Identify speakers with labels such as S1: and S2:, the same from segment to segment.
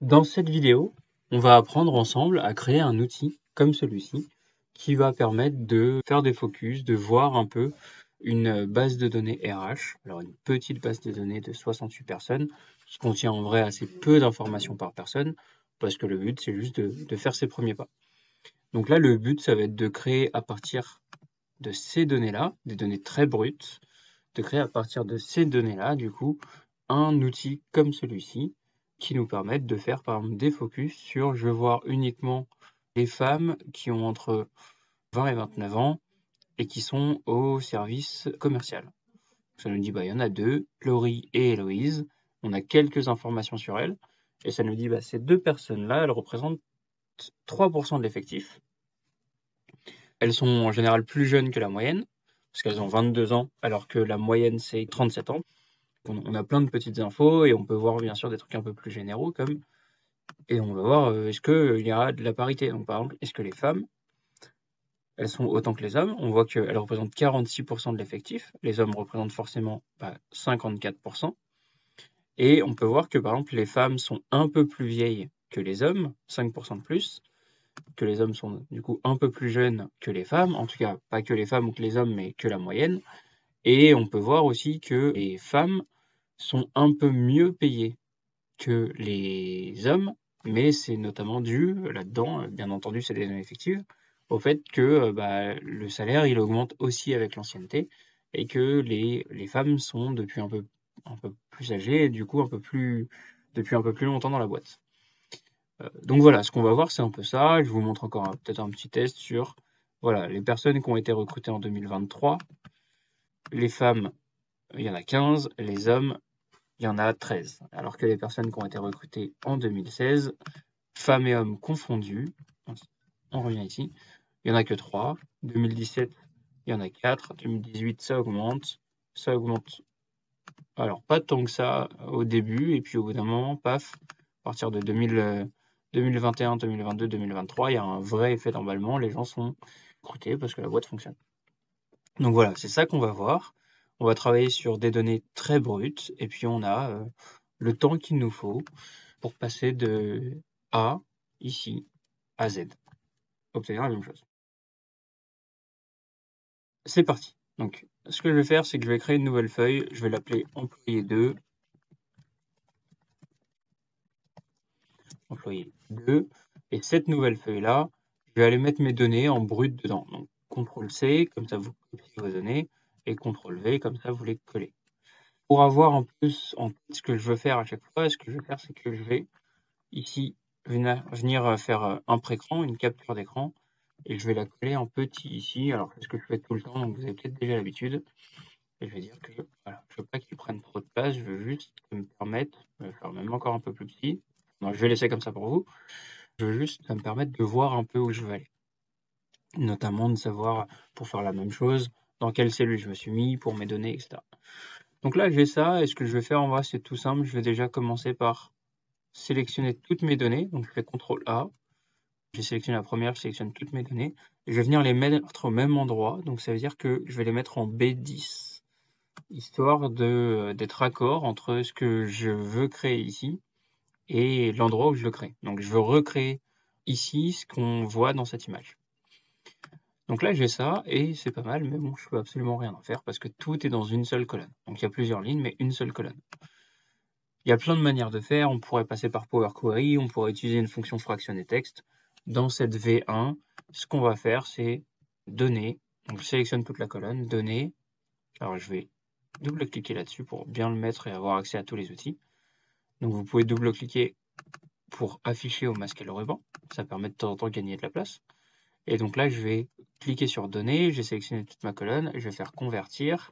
S1: Dans cette vidéo, on va apprendre ensemble à créer un outil comme celui-ci qui va permettre de faire des focus, de voir un peu une base de données RH, alors une petite base de données de 68 personnes, qui contient en vrai assez peu d'informations par personne, parce que le but c'est juste de faire ses premiers pas. Donc là, le but ça va être de créer à partir de ces données-là, des données très brutes, de créer à partir de ces données-là, du coup, un outil comme celui-ci qui nous permette de faire par exemple des focus sur je veux voir uniquement les femmes qui ont entre 20 et 29 ans et qui sont au service commercial. Ça nous dit bah il y en a deux, Laurie et Héloïse. On a quelques informations sur elles et ça nous dit bah ces deux personnes-là, elles représentent 3% de l'effectif. Elles sont en général plus jeunes que la moyenne parce qu'elles ont 22 ans alors que la moyenne c'est 37 ans. On a plein de petites infos et on peut voir bien sûr des trucs un peu plus généraux comme et on va voir est-ce qu'il y a de la parité. Donc par exemple, est-ce que les femmes, elles sont autant que les hommes? On voit qu'elles représentent 46% de l'effectif. Les hommes représentent forcément 54%. Et on peut voir que par exemple, les femmes sont un peu plus vieilles que les hommes, 5% de plus, que les hommes sont du coup un peu plus jeunes que les femmes, en tout cas pas que les femmes ou que les hommes, mais que la moyenne. Et on peut voir aussi que les femmes sont un peu mieux payées que les hommes, mais c'est notamment dû là-dedans, bien entendu, c'est des données effectives, au fait que le salaire il augmente aussi avec l'ancienneté et que les femmes sont depuis un peu plus âgées et du coup depuis un peu plus longtemps dans la boîte. Donc voilà, ce qu'on va voir, c'est un peu ça. Je vous montre encore peut-être un petit test sur voilà, les personnes qui ont été recrutées en 2023. Les femmes, il y en a 15, les hommes, il y en a 13. Alors que les personnes qui ont été recrutées en 2016, femmes et hommes confondus, on revient ici, il n'y en a que 3. 2017, il y en a 4. 2018, ça augmente. Ça augmente, alors pas tant que ça au début, et puis au bout d'un moment, paf, à partir de 2021, 2022, 2023, il y a un vrai effet d'emballement, les gens sont recrutés parce que la boîte fonctionne. Donc voilà, c'est ça qu'on va voir. On va travailler sur des données très brutes, et puis on a le temps qu'il nous faut pour passer de A, ici, à Z. Obtenir la même chose. C'est parti. Donc, ce que je vais faire, c'est que je vais créer une nouvelle feuille. Je vais l'appeler employé 2. Employé 2. Et cette nouvelle feuille-là, je vais aller mettre mes données en brut dedans. Donc, CTRL-C, comme ça vous copiez vos données, et CTRL-V, comme ça vous les collez. Pour avoir un peu en tête ce que je veux faire à chaque fois, ce que je vais faire, c'est que je vais ici venir faire un pré-écran, une capture d'écran, et je vais la coller en petit ici. Alors, c'est ce que je fais tout le temps, donc vous avez peut-être déjà l'habitude. Et je vais dire que voilà, je veux pas qu'il prenne trop de place, je veux juste me permettre, je vais faire même encore un peu plus petit. Non, je vais laisser comme ça pour vous. Je veux juste me permettre de voir un peu où je veux aller. Notamment de savoir, pour faire la même chose, dans quelle cellule je me suis mis, pour mes données, etc. Donc là, j'ai ça, et ce que je vais faire en vrai, c'est tout simple. Je vais déjà commencer par sélectionner toutes mes données. Donc je fais CTRL A. J'ai sélectionné la première, je sélectionne toutes mes données. Et je vais venir les mettre au même endroit. Donc ça veut dire que je vais les mettre en B10. Histoire d'être raccord entre ce que je veux créer ici et l'endroit où je le crée. Donc je veux recréer ici ce qu'on voit dans cette image. Donc là j'ai ça et c'est pas mal, mais bon, je peux absolument rien en faire parce que tout est dans une seule colonne. Donc il y a plusieurs lignes, mais une seule colonne. Il y a plein de manières de faire. On pourrait passer par Power Query, on pourrait utiliser une fonction fractionner texte. Dans cette V1, ce qu'on va faire, c'est données. Donc je sélectionne toute la colonne, données. Alors je vais double-cliquer là-dessus pour bien le mettre et avoir accès à tous les outils. Donc vous pouvez double-cliquer pour afficher au masque et le ruban. Ça permet de temps en temps de gagner de la place. Et donc là, je vais cliquer sur données, j'ai sélectionné toute ma colonne, je vais faire convertir.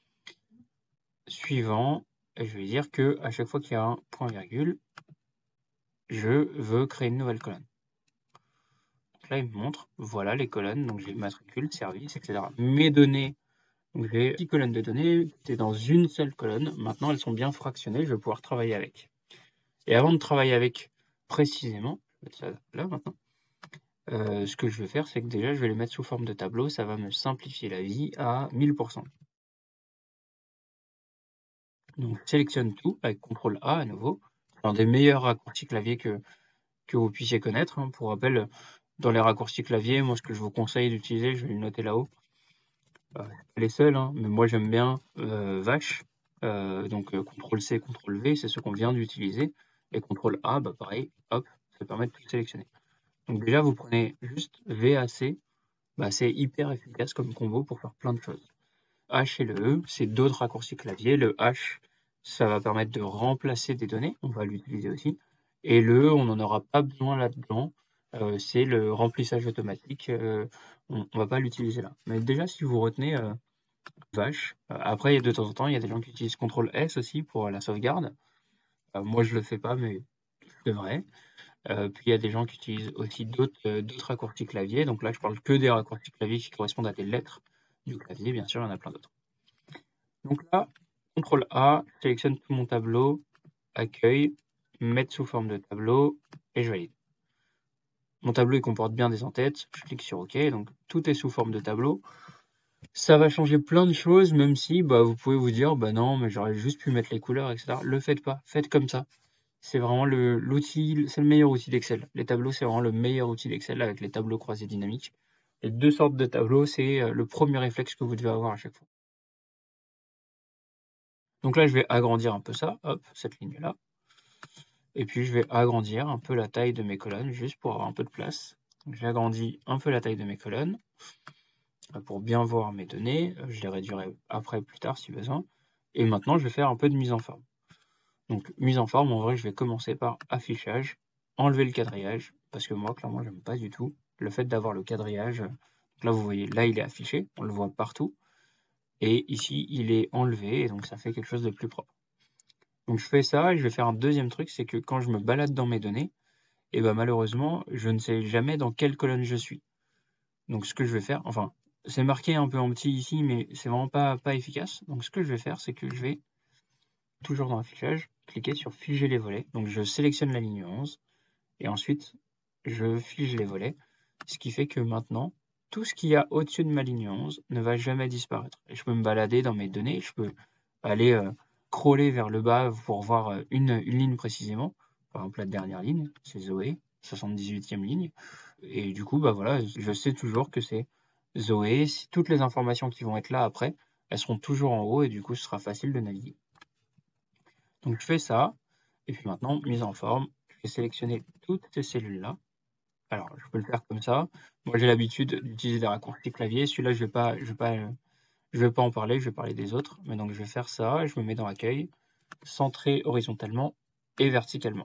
S1: Suivant, et je vais dire que à chaque fois qu'il y a un point virgule, je veux créer une nouvelle colonne. Donc là, il me montre, voilà les colonnes, donc j'ai matricule, service, etc. Mes données, donc j'ai 10 colonnes de données, c'est dans une seule colonne. Maintenant, elles sont bien fractionnées, je vais pouvoir travailler avec. Et avant de travailler avec précisément, je vais mettre ça là maintenant, ce que je vais faire, c'est que déjà, je vais les mettre sous forme de tableau, ça va me simplifier la vie à 1000%. Donc, je sélectionne tout avec CTRL A à nouveau, un des meilleurs raccourcis clavier que vous puissiez connaître, hein. Pour rappel, dans les raccourcis clavier, moi ce que je vous conseille d'utiliser, je vais le noter là-haut, c'est pas les seuls, hein, mais moi j'aime bien vache, donc CTRL-C, CTRL-V, c'est ce qu'on vient d'utiliser, et CTRL-A, bah pareil, hop, ça permet de tout sélectionner. Donc déjà, vous prenez juste VAC, bah, c'est hyper efficace comme combo pour faire plein de choses. H et le E, c'est d'autres raccourcis clavier. Le H, ça va permettre de remplacer des données, on va l'utiliser aussi. Et le E, on n'en aura pas besoin là-dedans, c'est le remplissage automatique, on va pas l'utiliser là. Mais déjà, si vous retenez vache, après, de temps en temps, il y a des gens qui utilisent CTRL S aussi pour la sauvegarde. Moi, je le fais pas, mais je devrais. Puis il y a des gens qui utilisent aussi d'autres raccourcis clavier. Donc là, je parle que des raccourcis clavier qui correspondent à des lettres du clavier. Bien sûr, il y en a plein d'autres. Donc là, CTRL A, je sélectionne tout mon tableau, accueil, mettre sous forme de tableau, et je valide. Mon tableau il comporte bien des entêtes, je clique sur OK, donc tout est sous forme de tableau. Ça va changer plein de choses, même si bah, vous pouvez vous dire, bah non, mais j'aurais juste pu mettre les couleurs, etc. Le faites pas, faites comme ça. C'est vraiment l'outil, c'est le meilleur outil d'Excel. Les tableaux, c'est vraiment le meilleur outil d'Excel avec les tableaux croisés dynamiques. Les deux sortes de tableaux, c'est le premier réflexe que vous devez avoir à chaque fois. Donc là, je vais agrandir un peu ça, hop, cette ligne-là. Et puis, je vais agrandir un peu la taille de mes colonnes, juste pour avoir un peu de place. J'agrandis un peu la taille de mes colonnes pour bien voir mes données. Je les réduirai après, plus tard, si besoin. Et maintenant, je vais faire un peu de mise en forme. Donc, mise en forme, en vrai, je vais commencer par affichage, enlever le quadrillage, parce que moi, clairement, j'aime pas du tout le fait d'avoir le quadrillage. Là, vous voyez, là, il est affiché, on le voit partout. Et ici, il est enlevé, et donc ça fait quelque chose de plus propre. Donc, je fais ça, et je vais faire un deuxième truc, c'est que quand je me balade dans mes données, et ben malheureusement, je ne sais jamais dans quelle colonne je suis. Donc, ce que je vais faire, enfin, c'est marqué un peu en petit ici, mais c'est vraiment pas efficace. Donc, ce que je vais faire, c'est que je vais toujours dans l'affichage, cliquer sur figer les volets. Donc je sélectionne la ligne 11 et ensuite je fige les volets, ce qui fait que maintenant, tout ce qu'il y a au-dessus de ma ligne 11 ne va jamais disparaître. Et je peux me balader dans mes données, je peux aller crawler vers le bas pour voir une ligne précisément. Par exemple, la dernière ligne, c'est Zoé, 78e ligne. Et du coup, bah voilà, je sais toujours que c'est Zoé. Si toutes les informations qui vont être là après, elles seront toujours en haut et du coup, ce sera facile de naviguer. Donc je fais ça, et puis maintenant, mise en forme, je vais sélectionner toutes ces cellules-là. Alors, je peux le faire comme ça. Moi, j'ai l'habitude d'utiliser des raccourcis clavier. Celui-là, je vais pas en parler, je vais parler des autres. Mais donc, je vais faire ça, je me mets dans accueil, centré horizontalement et verticalement.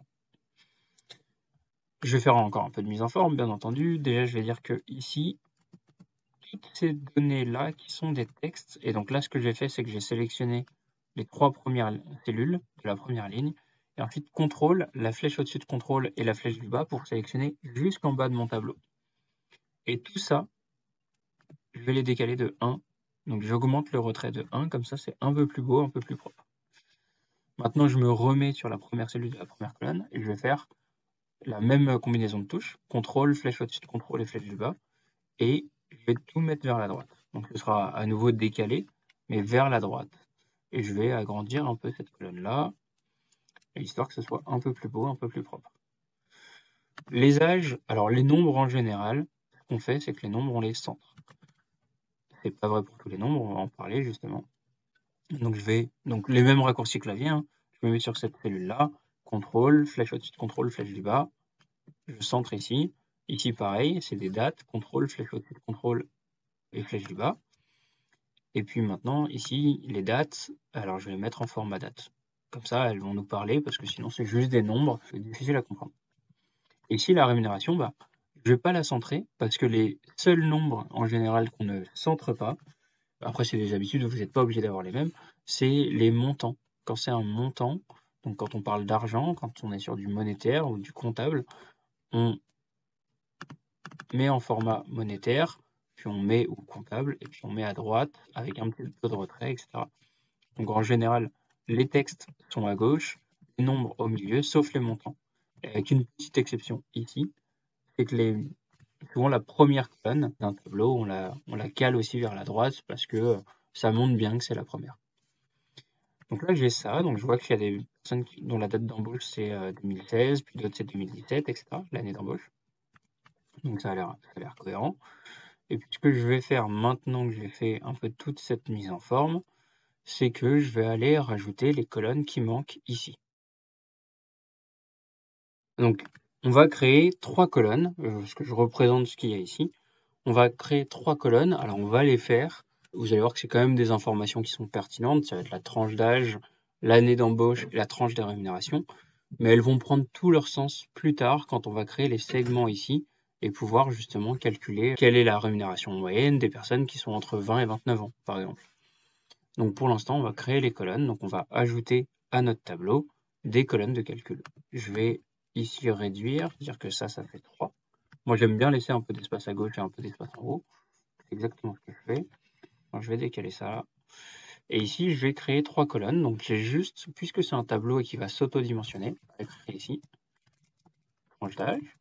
S1: Je vais faire encore un peu de mise en forme, bien entendu. Déjà, je vais dire que ici, toutes ces données-là qui sont des textes, et donc là, ce que j'ai fait, c'est que j'ai sélectionné les 3 premières cellules de la première ligne, et ensuite CTRL, la flèche au-dessus de CTRL et la flèche du bas pour sélectionner jusqu'en bas de mon tableau. Et tout ça, je vais les décaler de 1. Donc j'augmente le retrait de 1, comme ça c'est un peu plus beau, un peu plus propre. Maintenant, je me remets sur la première cellule de la première colonne, et je vais faire la même combinaison de touches, CTRL, flèche au-dessus de CTRL et flèche du bas, et je vais tout mettre vers la droite. Donc ce sera à nouveau décalé, mais vers la droite. Et je vais agrandir un peu cette colonne-là, histoire que ce soit un peu plus beau, un peu plus propre. Les âges, alors les nombres en général, ce qu'on fait, c'est que les nombres, on les centre. C'est pas vrai pour tous les nombres, on va en parler justement. Donc les mêmes raccourcis clavier, hein. Je me mets sur cette cellule-là, CTRL, flèche au-dessus de CTRL, flèche du bas, je centre ici. Ici pareil, c'est des dates, CTRL, flèche au-dessus de CTRL et flèche du bas. Et puis maintenant, ici, les dates, alors je vais les mettre en format date. Comme ça, elles vont nous parler, parce que sinon c'est juste des nombres, c'est difficile à comprendre. Et ici, la rémunération, bah, je ne vais pas la centrer, parce que les seuls nombres, en général, qu'on ne centre pas, après c'est des habitudes, vous n'êtes pas obligé d'avoir les mêmes, c'est les montants. Quand c'est un montant, donc quand on parle d'argent, quand on est sur du monétaire ou du comptable, on met en format monétaire, puis on met au comptable, et puis on met à droite avec un petit peu de retrait, etc. Donc en général, les textes sont à gauche, les nombres au milieu, sauf les montants. Avec une petite exception ici, c'est que souvent la première colonne d'un tableau, on la cale aussi vers la droite parce que ça montre bien que c'est la première. Donc là, j'ai ça. Donc je vois qu'il y a des personnes dont la date d'embauche c'est 2016, puis d'autres c'est 2017, etc. L'année d'embauche. Donc ça a l'air cohérent. Et puis ce que je vais faire maintenant que j'ai fait un peu toute cette mise en forme, c'est que je vais aller rajouter les colonnes qui manquent ici. Donc on va créer 3 colonnes, parce que je représente ce qu'il y a ici. On va créer 3 colonnes. Alors on va les faire. Vous allez voir que c'est quand même des informations qui sont pertinentes. Ça va être la tranche d'âge, l'année d'embauche et la tranche des rémunérations. Mais elles vont prendre tout leur sens plus tard quand on va créer les segments ici et pouvoir justement calculer quelle est la rémunération moyenne des personnes qui sont entre 20 et 29 ans, par exemple. Donc pour l'instant, on va créer les colonnes. Donc on va ajouter à notre tableau des colonnes de calcul. Je vais ici réduire, dire que ça fait 3. Moi, j'aime bien laisser un peu d'espace à gauche et un peu d'espace en haut. C'est exactement ce que je fais. Alors, je vais décaler ça là. Et ici, je vais créer 3 colonnes. Donc j'ai juste, puisque c'est un tableau et qui va s'autodimensionner, je vais créer ici tranche d'âge,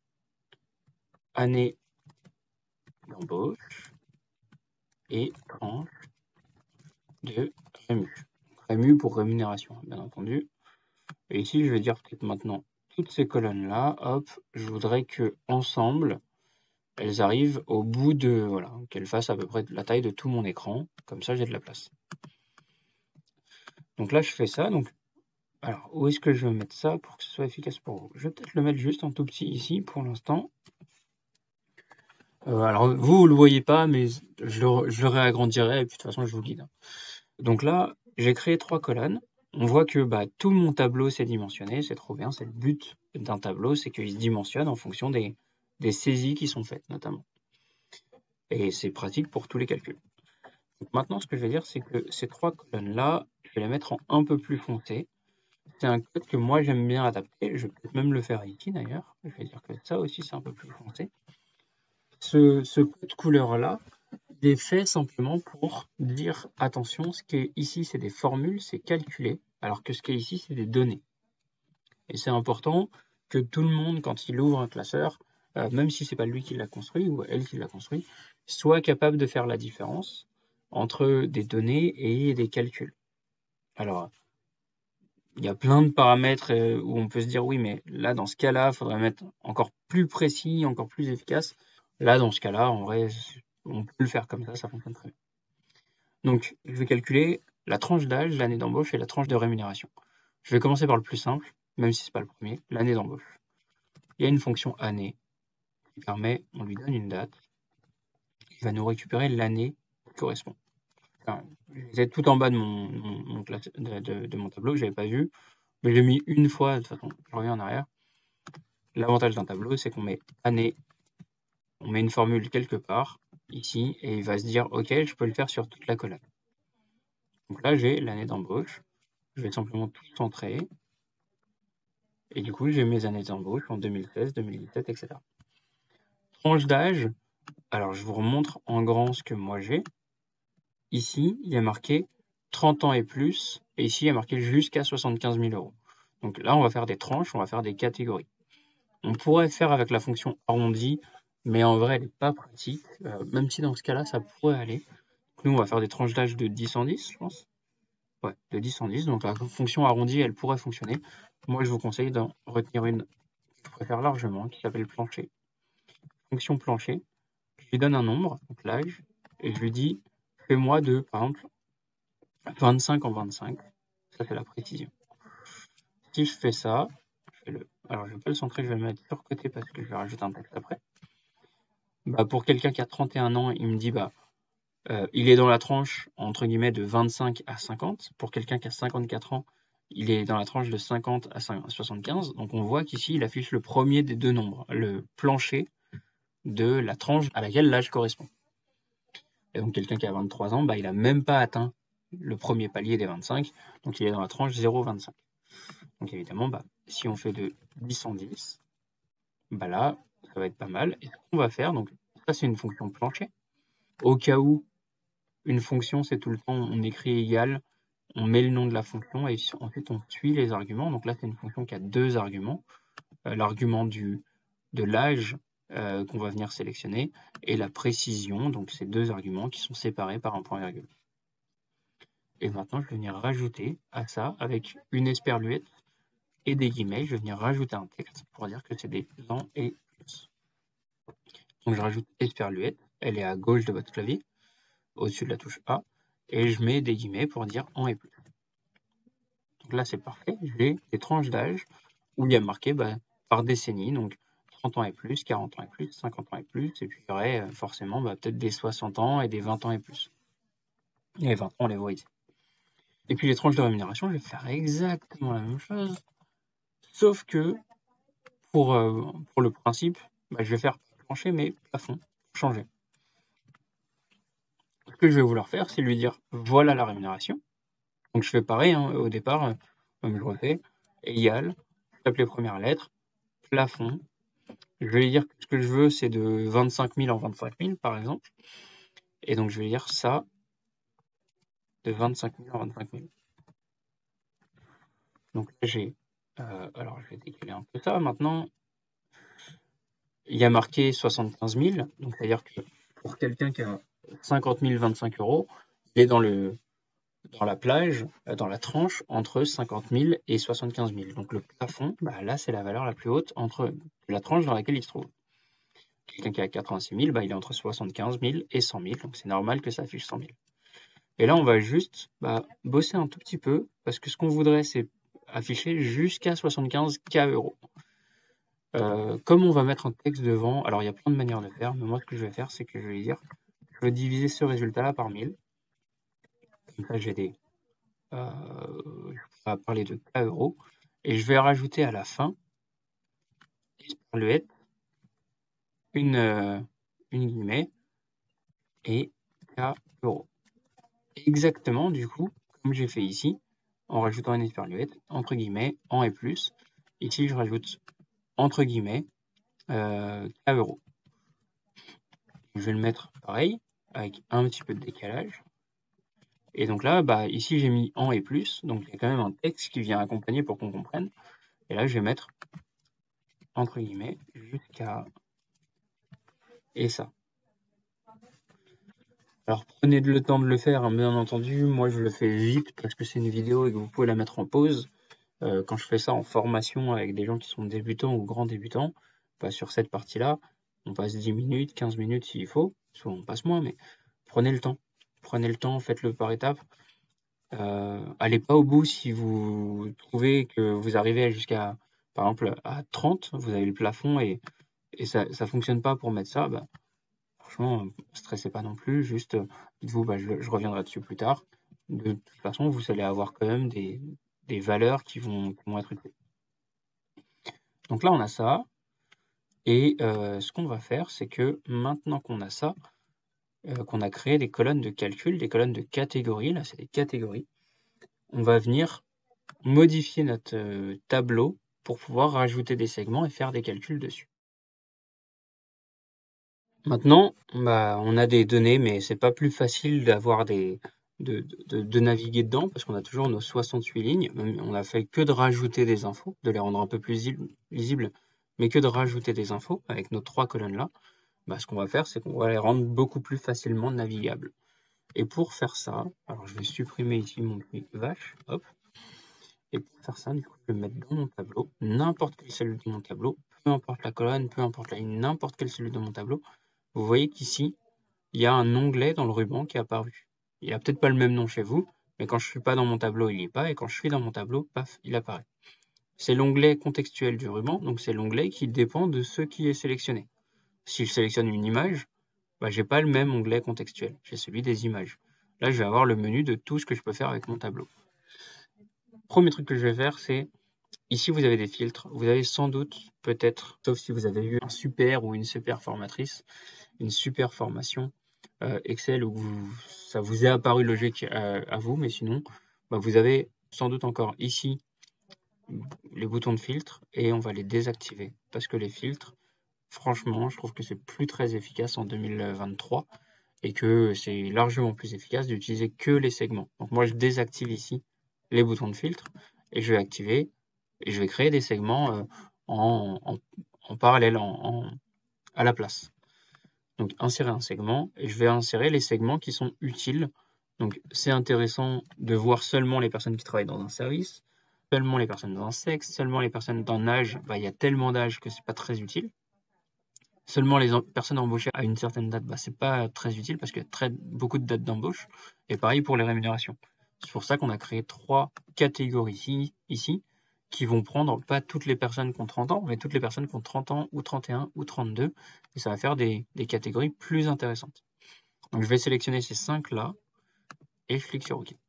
S1: année d'embauche et tranche de rému. Rému pour rémunération, bien entendu. Et ici, je vais dire peut-être maintenant toutes ces colonnes-là, hop, je voudrais que ensemble, elles arrivent au bout de, voilà, qu'elles fassent à peu près la taille de tout mon écran. Comme ça, j'ai de la place. Donc là, je fais ça. Donc, alors, où est-ce que je vais mettre ça pour que ce soit efficace pour vous? Je vais peut-être le mettre juste en tout petit ici pour l'instant. Alors, vous ne le voyez pas, mais je le réagrandirai et puis de toute façon, je vous guide. Donc là, j'ai créé 3 colonnes. On voit que tout mon tableau s'est dimensionné, c'est trop bien, c'est le but d'un tableau, c'est qu'il se dimensionne en fonction des saisies qui sont faites notamment. Et c'est pratique pour tous les calculs. Donc maintenant, ce que je vais dire, c'est que ces 3 colonnes-là, je vais les mettre en un peu plus foncé. C'est un code que moi j'aime bien adapter, je vais peut-être même le faire ici d'ailleurs. Je vais dire que ça aussi c'est un peu plus foncé. Ce code couleur-là, il est fait simplement pour dire attention, ce qui est ici c'est des formules, c'est calculé, alors que ce qui est ici c'est des données. Et c'est important que tout le monde, quand il ouvre un classeur, même si c'est pas lui qui l'a construit ou elle qui l'a construit, soit capable de faire la différence entre des données et des calculs. Alors, il y a plein de paramètres où on peut se dire oui, mais là, dans ce cas-là, il faudrait mettre encore plus précis, encore plus efficace. Là, dans ce cas-là, en vrai, on peut le faire comme ça fonctionne très bien. Donc, je vais calculer la tranche d'âge, l'année d'embauche et la tranche de rémunération. Je vais commencer par le plus simple, même si ce n'est pas le premier, l'année d'embauche. Il y a une fonction année qui permet, on lui donne une date, il va nous récupérer l'année qui correspond. Enfin, j'étais tout en bas de mon tableau, je n'avais pas vu, mais j'ai mis une fois, de toute façon, je reviens en arrière. L'avantage d'un tableau, c'est qu'on met année, on met une formule quelque part, ici, et il va se dire, ok, je peux le faire sur toute la colonne. Donc là, j'ai l'année d'embauche, je vais simplement tout centrer, et du coup, j'ai mes années d'embauche en 2016, 2017, etc. Tranche d'âge, alors je vous remontre en grand ce que moi j'ai. Ici, il y a marqué 30 ans et plus, et ici, il y a marqué jusqu'à 75 000 euros. Donc là, on va faire des tranches, on va faire des catégories. On pourrait faire avec la fonction arrondi, mais en vrai, elle n'est pas pratique, même si dans ce cas-là, ça pourrait aller. Nous, on va faire des tranches d'âge de 10 en 10, je pense. Ouais, de 10 en 10, donc la fonction arrondie, elle pourrait fonctionner. Moi, je vous conseille d'en retenir une que je préfère largement, qui s'appelle plancher. Fonction plancher, je lui donne un nombre, donc l'âge, et je lui dis, fais-moi de, par exemple, 25 en 25. Ça, c'est la précision. Si je fais ça, alors je vais pas le centrer, je vais le mettre sur côté parce que je vais rajouter un texte après. Pour quelqu'un qui a 31 ans, il me dit, il est dans la tranche, entre guillemets, de 25 à 50. Pour quelqu'un qui a 54 ans, il est dans la tranche de 50 à 75. Donc on voit qu'ici, il affiche le premier des deux nombres, le plancher de la tranche à laquelle l'âge correspond. Et donc quelqu'un qui a 23 ans, il n'a même pas atteint le premier palier des 25, donc il est dans la tranche 0,25. Donc évidemment, si on fait de 10 en 10, là, ça va être pas mal. Et ce qu'on va faire, donc ça c'est une fonction plancher. Au cas où une fonction, c'est tout le temps, on écrit égal, on met le nom de la fonction et ensuite on suit les arguments. Donc là, c'est une fonction qui a deux arguments. L'argument de l'âge qu'on va venir sélectionner et la précision, donc ces deux arguments qui sont séparés par un point virgule. Et maintenant, je vais venir rajouter à ça, avec une esperluette et des guillemets, je vais venir rajouter un texte pour dire que c'est des ans et plus. Donc je rajoute esperluette, elle est à gauche de votre clavier, au-dessus de la touche A, et je mets des guillemets pour dire ans et plus. Donc là, c'est parfait, j'ai des tranches d'âge où il y a marqué par décennie, donc 30 ans et plus, 40 ans et plus, 50 ans et plus, et puis il y aurait forcément peut-être des 60 ans et des 20 ans et plus. Et les 20 ans, on les voit ici. Et puis les tranches de rémunération, je vais faire exactement la même chose, sauf que pour le principe, je vais faire plancher, mais plafond, changer. Ce que je vais vouloir faire, c'est lui dire voilà la rémunération. Donc je fais pareil, hein, au départ, comme je refais, égal, je tape les premières lettres, plafond. Je vais lui dire que ce que je veux, c'est de 25 000 en 25 000, par exemple. Et donc je vais dire ça de 25 000 en 25 000. Donc là, j'ai. Alors je vais décaler un peu ça. Maintenant, il y a marqué 75 000. Donc c'est-à-dire que pour quelqu'un qui a 50 000, 25 €, il est dans la plage, dans la tranche entre 50 000 et 75 000. Donc le plafond, là, c'est la valeur la plus haute entre la tranche dans laquelle il se trouve. Quelqu'un qui a 86 000, il est entre 75 000 et 100 000. Donc c'est normal que ça affiche 100 000. Et là, on va juste bosser un tout petit peu, parce que ce qu'on voudrait, c'est afficher jusqu'à 75K €. Comme on va mettre un texte devant, alors il y a plein de manières de faire, mais moi, ce que je vais faire, c'est que je vais dire, je vais diviser ce résultat-là par 1000. Comme ça, j'ai des... je vais parler de K €. Et je vais rajouter à la fin, esperluette, une guillemets, et K €. Exactement, du coup, comme j'ai fait ici, en rajoutant une esperluette, entre guillemets, en et plus. Ici, je rajoute entre guillemets K €. Je vais le mettre pareil, avec un petit peu de décalage. Et donc là, ici, j'ai mis en et plus, donc il y a quand même un texte qui vient accompagner pour qu'on comprenne. Et là, je vais mettre entre guillemets jusqu'à et ça. Alors prenez le temps de le faire, hein, bien entendu. Moi, je le fais vite parce que c'est une vidéo et que vous pouvez la mettre en pause. Quand je fais ça en formation avec des gens qui sont débutants ou grands débutants, sur cette partie-là, on passe 10 minutes, 15 minutes s'il faut. Soit on passe moins, mais prenez le temps. Prenez le temps, faites-le par étapes. Allez pas au bout si vous trouvez que vous arrivez jusqu'à, par exemple, à 30, vous avez le plafond et ça fonctionne pas pour mettre ça, franchement, stressez pas non plus, juste dites-vous, je reviendrai dessus plus tard. De toute façon, vous allez avoir quand même des valeurs qui vont être utiles. Donc là, on a ça. Et ce qu'on va faire, c'est que maintenant qu'on a ça, qu'on a créé des colonnes de calcul, des colonnes de catégories, là, c'est des catégories, on va venir modifier notre tableau pour pouvoir rajouter des segments et faire des calculs dessus. Maintenant, on a des données, mais c'est pas plus facile d'avoir de naviguer dedans parce qu'on a toujours nos 68 lignes. On a fait que de rajouter des infos, de les rendre un peu plus lisibles, mais que de rajouter des infos avec nos 3 colonnes-là. Ce qu'on va faire, c'est qu'on va les rendre beaucoup plus facilement navigables. Et pour faire ça, alors je vais supprimer ici mon petit vache, hop. Et pour faire ça, du coup, je vais le mettre dans mon tableau, n'importe quelle cellule de mon tableau, peu importe la colonne, peu importe la ligne, n'importe quelle cellule de mon tableau. Vous voyez qu'ici, il y a un onglet dans le ruban qui est apparu. Il n'a peut-être pas le même nom chez vous, mais quand je ne suis pas dans mon tableau, il n'y est pas, et quand je suis dans mon tableau, paf, il apparaît. C'est l'onglet contextuel du ruban, donc c'est l'onglet qui dépend de ce qui est sélectionné. Si je sélectionne une image, j'ai pas le même onglet contextuel, j'ai celui des images. Là, je vais avoir le menu de tout ce que je peux faire avec mon tableau. Premier truc que je vais faire, c'est ici, vous avez des filtres. Vous avez sans doute, peut-être, sauf si vous avez eu un super ou une super formatrice, une super formation Excel où ça vous est apparu logique à vous, mais sinon, vous avez sans doute encore ici les boutons de filtre et on va les désactiver parce que les filtres, franchement, je trouve que c'est plus très efficace en 2023 et que c'est largement plus efficace d'utiliser que les segments. Donc moi, je désactive ici les boutons de filtre et je vais activer et je vais créer des segments en parallèle, à la place. Donc insérer un segment et je vais insérer les segments qui sont utiles Donc c'est intéressant de voir seulement les personnes qui travaillent dans un service, seulement les personnes d'un sexe, seulement les personnes d'un âge. Il y a tellement d'âges que c'est pas très utile. Seulement les personnes embauchées à une certaine date, c'est pas très utile parce qu'il y a beaucoup de dates d'embauche. Et pareil pour les rémunérations. C'est pour ça qu'on a créé 3 catégories ici, qui vont prendre pas toutes les personnes qui ont 30 ans, mais toutes les personnes qui ont 30 ans ou 31 ou 32. Et ça va faire des catégories plus intéressantes. Donc je vais sélectionner ces 5 là et je clique sur OK.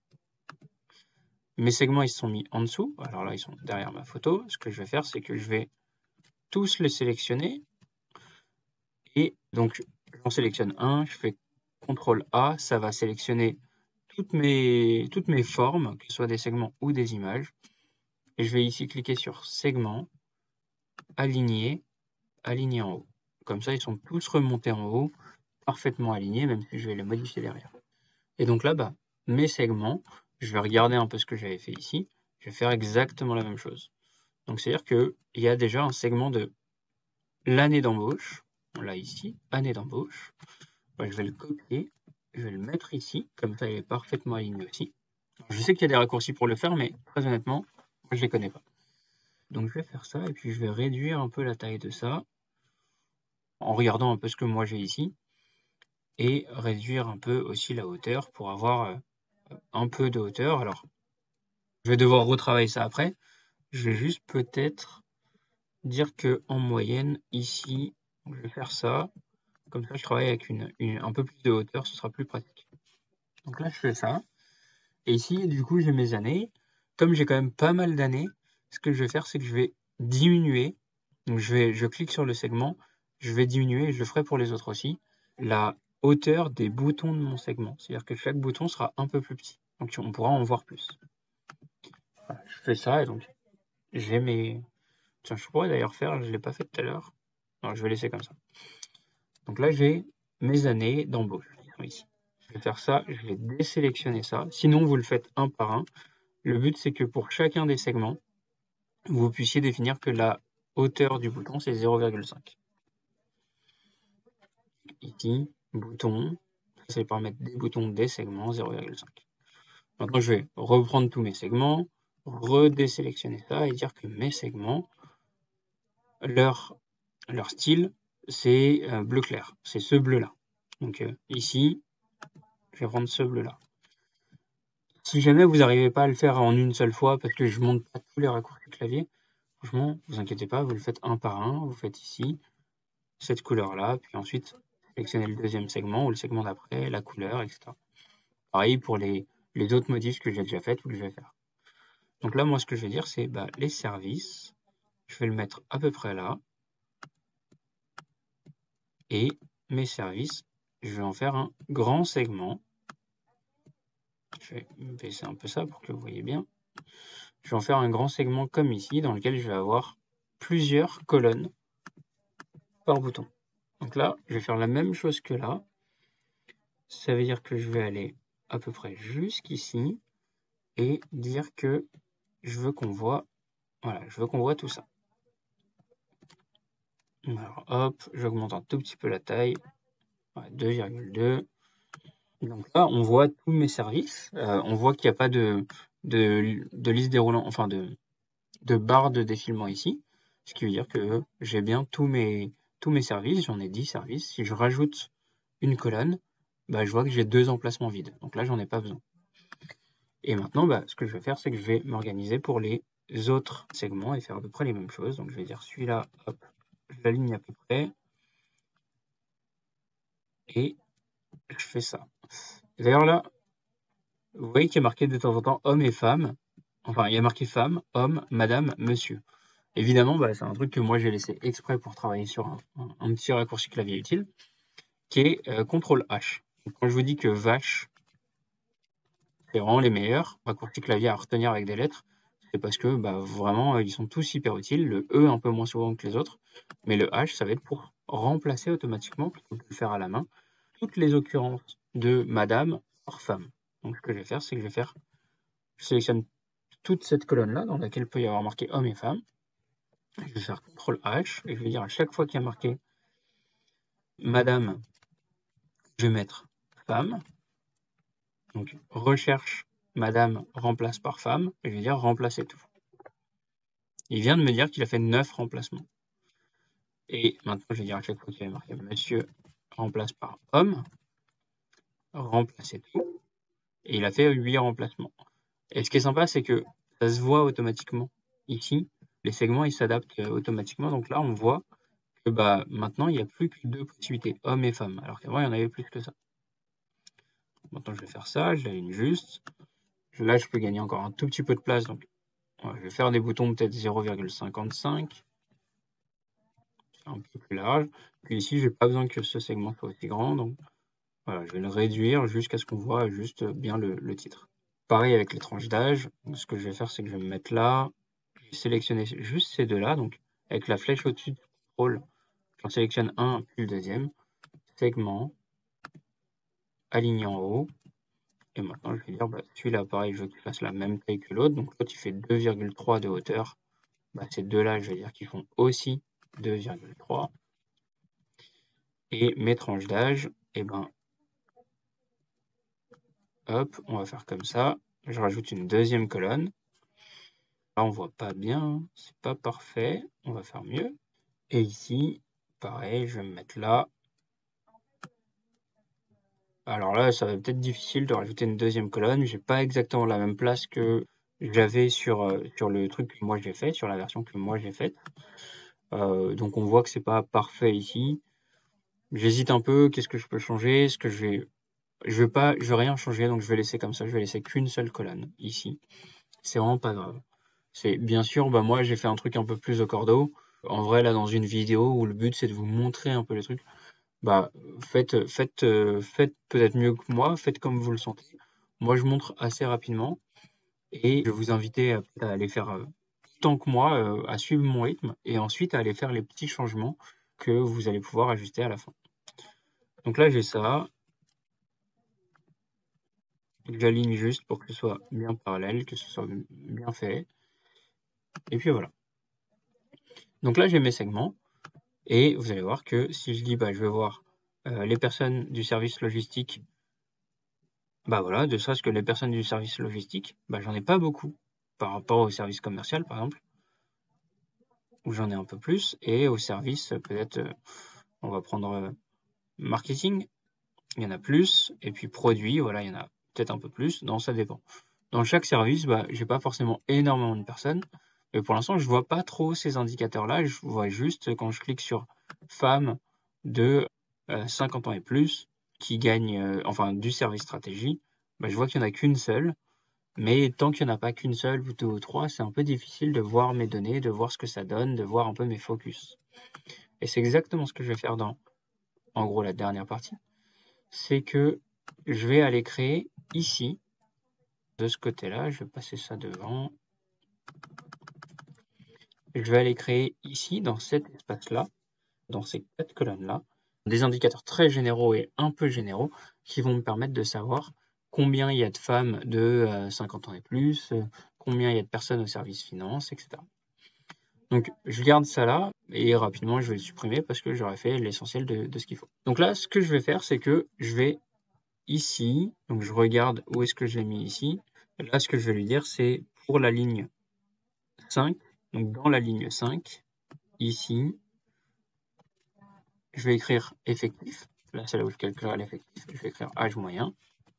S1: Mes segments ils se sont mis en dessous. Alors là ils sont derrière ma photo. Ce que je vais faire c'est que je vais tous les sélectionner. Et donc, j'en sélectionne un, je fais CTRL A, ça va sélectionner toutes mes formes, que ce soit des segments ou des images. Et je vais ici cliquer sur Segment, Aligner, Aligner en haut. Comme ça, ils sont tous remontés en haut, parfaitement alignés, même si je vais les modifier derrière. Et donc là, mes segments, je vais regarder un peu ce que j'avais fait ici, je vais faire exactement la même chose. Donc, c'est-à-dire qu'il y a déjà un segment de l'année d'embauche, là ici, année d'embauche. Je vais le copier, je vais le mettre ici, comme ça il est parfaitement aligné aussi. Alors, je sais qu'il y a des raccourcis pour le faire, mais très honnêtement, moi je les connais pas. Donc je vais faire ça, et puis je vais réduire un peu la taille de ça, en regardant un peu ce que moi j'ai ici, et réduire un peu aussi la hauteur pour avoir un peu de hauteur. Alors, je vais devoir retravailler ça après. Je vais juste peut-être dire que en moyenne, ici, je vais faire ça. Comme ça, je travaille avec un peu plus de hauteur, ce sera plus pratique. Donc là, je fais ça. Et ici, du coup, j'ai mes années. Comme j'ai quand même pas mal d'années, ce que je vais faire, c'est que je vais diminuer. Donc, je clique sur le segment, je vais diminuer, et je le ferai pour les autres aussi, la hauteur des boutons de mon segment. C'est-à-dire que chaque bouton sera un peu plus petit. Donc, on pourra en voir plus. Voilà, je fais ça et donc, j'ai mes... Tiens, je pourrais d'ailleurs faire, je ne l'ai pas fait tout à l'heure. Alors, je vais laisser comme ça. Donc là, j'ai mes années d'embauche qui sont ici. Je vais faire ça, je vais désélectionner ça. Sinon, vous le faites un par un. Le but, c'est que pour chacun des segments, vous puissiez définir que la hauteur du bouton, c'est 0,5. Ici, bouton, c'est le paramètre des boutons des segments, 0,5. Maintenant, je vais reprendre tous mes segments, redésélectionner ça et dire que mes segments, leur style, c'est bleu clair. C'est ce bleu-là. Donc ici, je vais prendre ce bleu-là. Si jamais vous n'arrivez pas à le faire en une seule fois, parce que je ne montre pas tous les raccourcis clavier, franchement, vous inquiétez pas, vous le faites un par un, vous faites ici, cette couleur-là, puis ensuite, sélectionnez le deuxième segment ou le segment d'après, la couleur, etc. Pareil pour les autres modifs que j'ai déjà fait ou que je vais faire. Donc là, moi, ce que je vais dire, c'est les services, je vais le mettre à peu près là, et mes services, je vais en faire un grand segment. Je vais baisser un peu ça pour que vous voyez bien. Je vais en faire un grand segment comme ici, dans lequel je vais avoir plusieurs colonnes par bouton. Donc là, je vais faire la même chose que là. Ça veut dire que je vais aller à peu près jusqu'ici et dire que je veux qu'on voit, voilà, je veux qu'on voit tout ça. Alors hop, j'augmente un tout petit peu la taille, 2,2. Donc là, on voit tous mes services. On voit qu'il n'y a pas de liste déroulant, enfin de barre de défilement ici. Ce qui veut dire que j'ai bien tous mes services. J'en ai 10 services. Si je rajoute une colonne, je vois que j'ai 2 emplacements vides. Donc là, j'en ai pas besoin. Et maintenant, ce que je vais faire, c'est que je vais m'organiser pour les autres segments et faire à peu près les mêmes choses. Donc je vais dire celui-là, hop, je l'aligne à peu près. Et je fais ça. D'ailleurs là, vous voyez qu'il y a marqué de temps en temps homme et femme. Enfin, il y a marqué femme, homme, madame, monsieur. Évidemment, c'est un truc que moi j'ai laissé exprès pour travailler sur un petit raccourci clavier utile, qui est CTRL H. Donc, quand je vous dis que vache, c'est vraiment les meilleurs raccourcis clavier à retenir avec des lettres, c'est parce que vraiment ils sont tous hyper utiles. Le E un peu moins souvent que les autres, mais le H ça va être pour remplacer automatiquement, plutôt que de le faire à la main, toutes les occurrences de madame par femme. Donc ce que je vais faire, c'est que je sélectionne toute cette colonne-là dans laquelle il peut y avoir marqué homme et femme. Je vais faire CTRL H et je vais dire à chaque fois qu'il y a marqué madame, je vais mettre femme. Donc, recherche madame remplace par femme, et je vais dire remplacer tout. Il vient de me dire qu'il a fait 9 remplacements. Et maintenant, je vais dire à chaque fois qu'il y a marqué monsieur remplace par homme, remplacer tout. Et il a fait 8 remplacements. Et ce qui est sympa, c'est que ça se voit automatiquement. Ici, les segments, ils s'adaptent automatiquement. Donc là, on voit que maintenant, il n'y a plus que 2 possibilités, homme et femme. Alors qu'avant, il y en avait plus que ça. Maintenant, je vais faire ça, je l'aligne juste. Là, je peux gagner encore un tout petit peu de place. Donc, je vais faire des boutons peut-être 0,55. C'est un peu plus large. Puis ici, j'ai pas besoin que ce segment soit aussi grand. Donc, voilà, je vais le réduire jusqu'à ce qu'on voit juste bien le titre. Pareil avec les tranches d'âge. Ce que je vais faire, c'est que je vais me mettre là. Je vais sélectionner juste ces deux-là. Donc, avec la flèche au-dessus de contrôle, j'en sélectionne un, puis le deuxième. Segment. Aligné en haut. Et maintenant, je vais dire, celui-là, pareil, je veux qu'il fasse la même taille que l'autre. Donc, l'autre, il fait 2,3 de hauteur. Ces deux-là, je vais dire qu'ils font aussi 2,3. Et mes tranches d'âge, hop, on va faire comme ça. Je rajoute une deuxième colonne. Là, on voit pas bien, c'est pas parfait. On va faire mieux. Et ici, pareil, je vais me mettre là. Alors là, ça va peut être difficile de rajouter une deuxième colonne. J'ai pas exactement la même place que j'avais sur le truc que moi j'ai fait, sur la version que moi j'ai faite. Donc on voit que c'est pas parfait ici. J'hésite un peu, qu'est-ce que je peux changer? Est-ce que je vais rien changer, donc je vais laisser comme ça, je vais laisser qu'une seule colonne ici. C'est vraiment pas grave. C'est bien sûr, moi j'ai fait un truc un peu plus au cordeau. En vrai, là, dans une vidéo où le but c'est de vous montrer un peu les trucs, faites peut-être mieux que moi, faites comme vous le sentez. Moi, je montre assez rapidement et je vais vous inviter à aller faire autant que moi, à suivre mon rythme et ensuite à aller faire les petits changements que vous allez pouvoir ajuster à la fin. Donc là, j'ai ça. J'aligne juste pour que ce soit bien parallèle, que ce soit bien fait. Et puis voilà. Donc là, j'ai mes segments. Et vous allez voir que si je dis, je vais voir les personnes du service logistique, voilà, de sorte que les personnes du service logistique, j'en ai pas beaucoup par rapport au service commercial, par exemple, où j'en ai un peu plus, et au service, peut-être, on va prendre marketing, il y en a plus, et puis produit, voilà, il y en a peut-être un peu plus, non, ça dépend. Dans chaque service, j'ai pas forcément énormément de personnes, mais pour l'instant, je vois pas trop ces indicateurs-là, je vois juste quand je clique sur femmes de 50 ans et plus, qui gagnent, du service stratégie, je vois qu'il n'y en a qu'une seule, mais tant qu'il n'y en a pas qu'une seule ou deux ou trois, c'est un peu difficile de voir mes données, de voir ce que ça donne, de voir un peu mes focus. Et c'est exactement ce que je vais faire dans, en gros, la dernière partie. C'est que je vais aller créer ici, de ce côté-là, je vais passer ça devant. Je vais aller créer ici, dans cet espace-là, dans ces 4 colonnes-là, des indicateurs très généraux et un peu généraux qui vont me permettre de savoir combien il y a de femmes de 50 ans et plus, combien il y a de personnes au service finance, etc. Donc je garde ça là et rapidement je vais le supprimer parce que j'aurais fait l'essentiel de ce qu'il faut. Donc là, ce que je vais faire, c'est que je vais ici, donc je regarde où est-ce que je l'ai mis ici. Là, ce que je vais lui dire, c'est pour la ligne 5, donc dans la ligne 5, ici, je vais écrire effectif. Là, c'est là où je calculerai l'effectif. Je vais écrire âge moyen.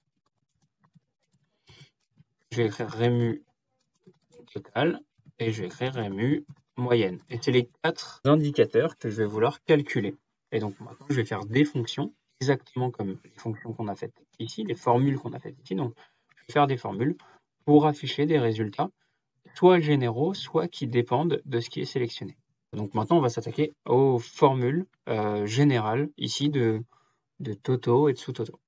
S1: Je vais écrire rému total et je vais écrire rému moyenne. Et c'est les 4 indicateurs que je vais vouloir calculer. Et donc maintenant, je vais faire des fonctions, exactement comme les fonctions qu'on a faites ici, les formules qu'on a faites ici. Donc, je vais faire des formules pour afficher des résultats, soit généraux, soit qui dépendent de ce qui est sélectionné. Donc maintenant, on va s'attaquer aux formules générales ici de Toto et de sous-Toto.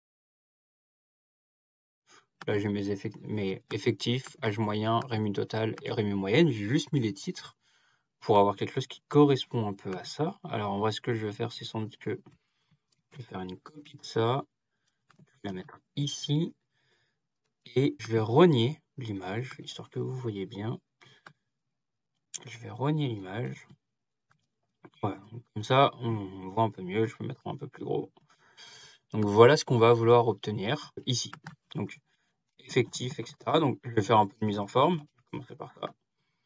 S1: Là, j'ai mes effectifs, âge moyen, rému total et rému moyenne. J'ai juste mis les titres pour avoir quelque chose qui correspond un peu à ça. Alors, en vrai, ce que je vais faire, c'est sans doute que je vais faire une copie de ça. Je vais la mettre ici. Et je vais rogner l'image, histoire que vous voyez bien. Je vais rogner l'image. Voilà, comme ça, on voit un peu mieux. Je peux mettre un peu plus gros. Donc voilà ce qu'on va vouloir obtenir ici. Donc effectif, etc. Donc je vais faire un peu de mise en forme. Je vais commencer par ça.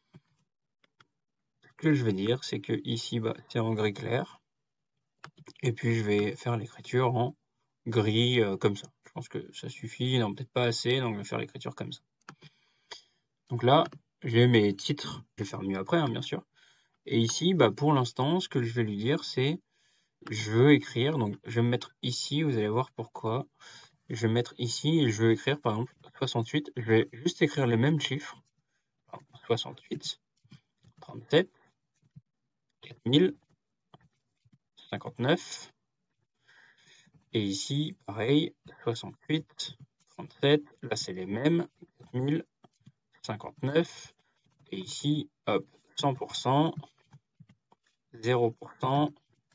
S1: Ce que je vais dire, c'est que ici, c'est en gris clair. Et puis je vais faire l'écriture en gris comme ça. Je pense que ça suffit, non peut-être pas assez, donc je vais faire l'écriture comme ça. Donc là, j'ai mes titres, je vais faire mieux après, hein, bien sûr. Et ici, pour l'instant, ce que je vais lui dire, c'est je veux écrire, donc je vais me mettre ici, vous allez voir pourquoi. Je vais me mettre ici et je veux écrire par exemple 68. Je vais juste écrire les mêmes chiffres. 68, 37, 4000, 59. Et ici, pareil, 68, 37. Là, c'est les mêmes. 4000, 59. Et ici, hop, 100%, 0%,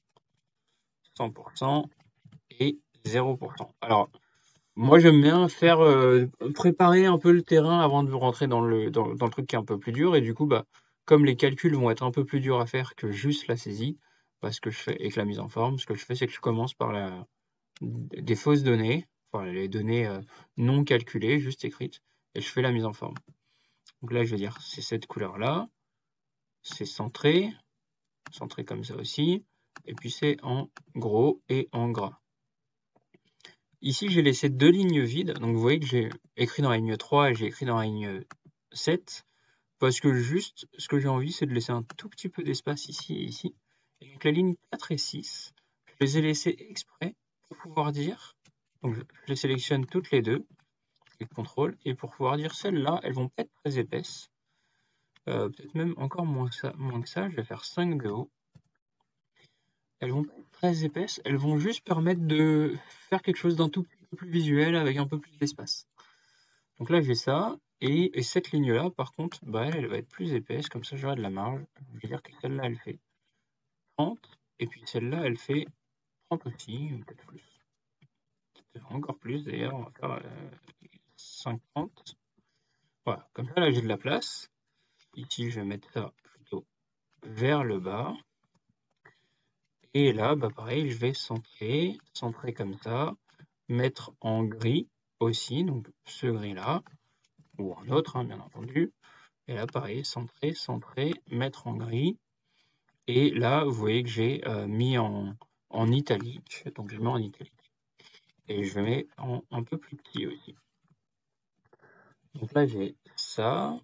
S1: 100% et 0%. Alors, moi, j'aime bien faire préparer un peu le terrain avant de rentrer dans le truc qui est un peu plus dur. Et du coup, comme les calculs vont être un peu plus durs à faire que juste la saisie, ce que je fais avec la mise en forme, ce que je fais, c'est que je commence par des fausses données, enfin les données non calculées, juste écrites, et je fais la mise en forme. Donc là, je vais dire c'est cette couleur-là, c'est centré comme ça aussi, et puis c'est en gros et en gras. Ici, j'ai laissé deux lignes vides. Donc, vous voyez que j'ai écrit dans la ligne 3 et j'ai écrit dans la ligne 7. Parce que juste, ce que j'ai envie, c'est de laisser un tout petit peu d'espace ici et ici. Et donc, la ligne 4 et 6, je les ai laissées exprès pour pouvoir dire. Donc, je les sélectionne toutes les deux. Je contrôle. Et pour pouvoir dire celles-là, elles vont pas être très épaisses. Peut-être même encore moins que ça. Je vais faire 5 de haut. Elles vont pas être très épaisses. Elles vont juste permettre de faire quelque chose d'un tout petit peu plus visuel avec un peu plus d'espace. Donc là, j'ai ça. Et cette ligne-là, par contre, elle va être plus épaisse. Comme ça, j'aurai de la marge. Je vais dire que celle-là, elle fait 30. Et puis celle-là, elle fait 30 aussi. Peut-être plus. Encore plus, d'ailleurs. On va faire 50. Voilà. Comme ça, là, j'ai de la place. Ici, je vais mettre ça plutôt vers le bas. Et là, pareil, je vais centrer comme ça. Mettre en gris aussi. Donc, ce gris-là. Ou un autre, hein, bien entendu. Et là, pareil, centrer, mettre en gris. Et là, vous voyez que j'ai mis en italique. Donc, je mets en italique. Et je mets en un peu plus petit aussi. Donc là, j'ai ça.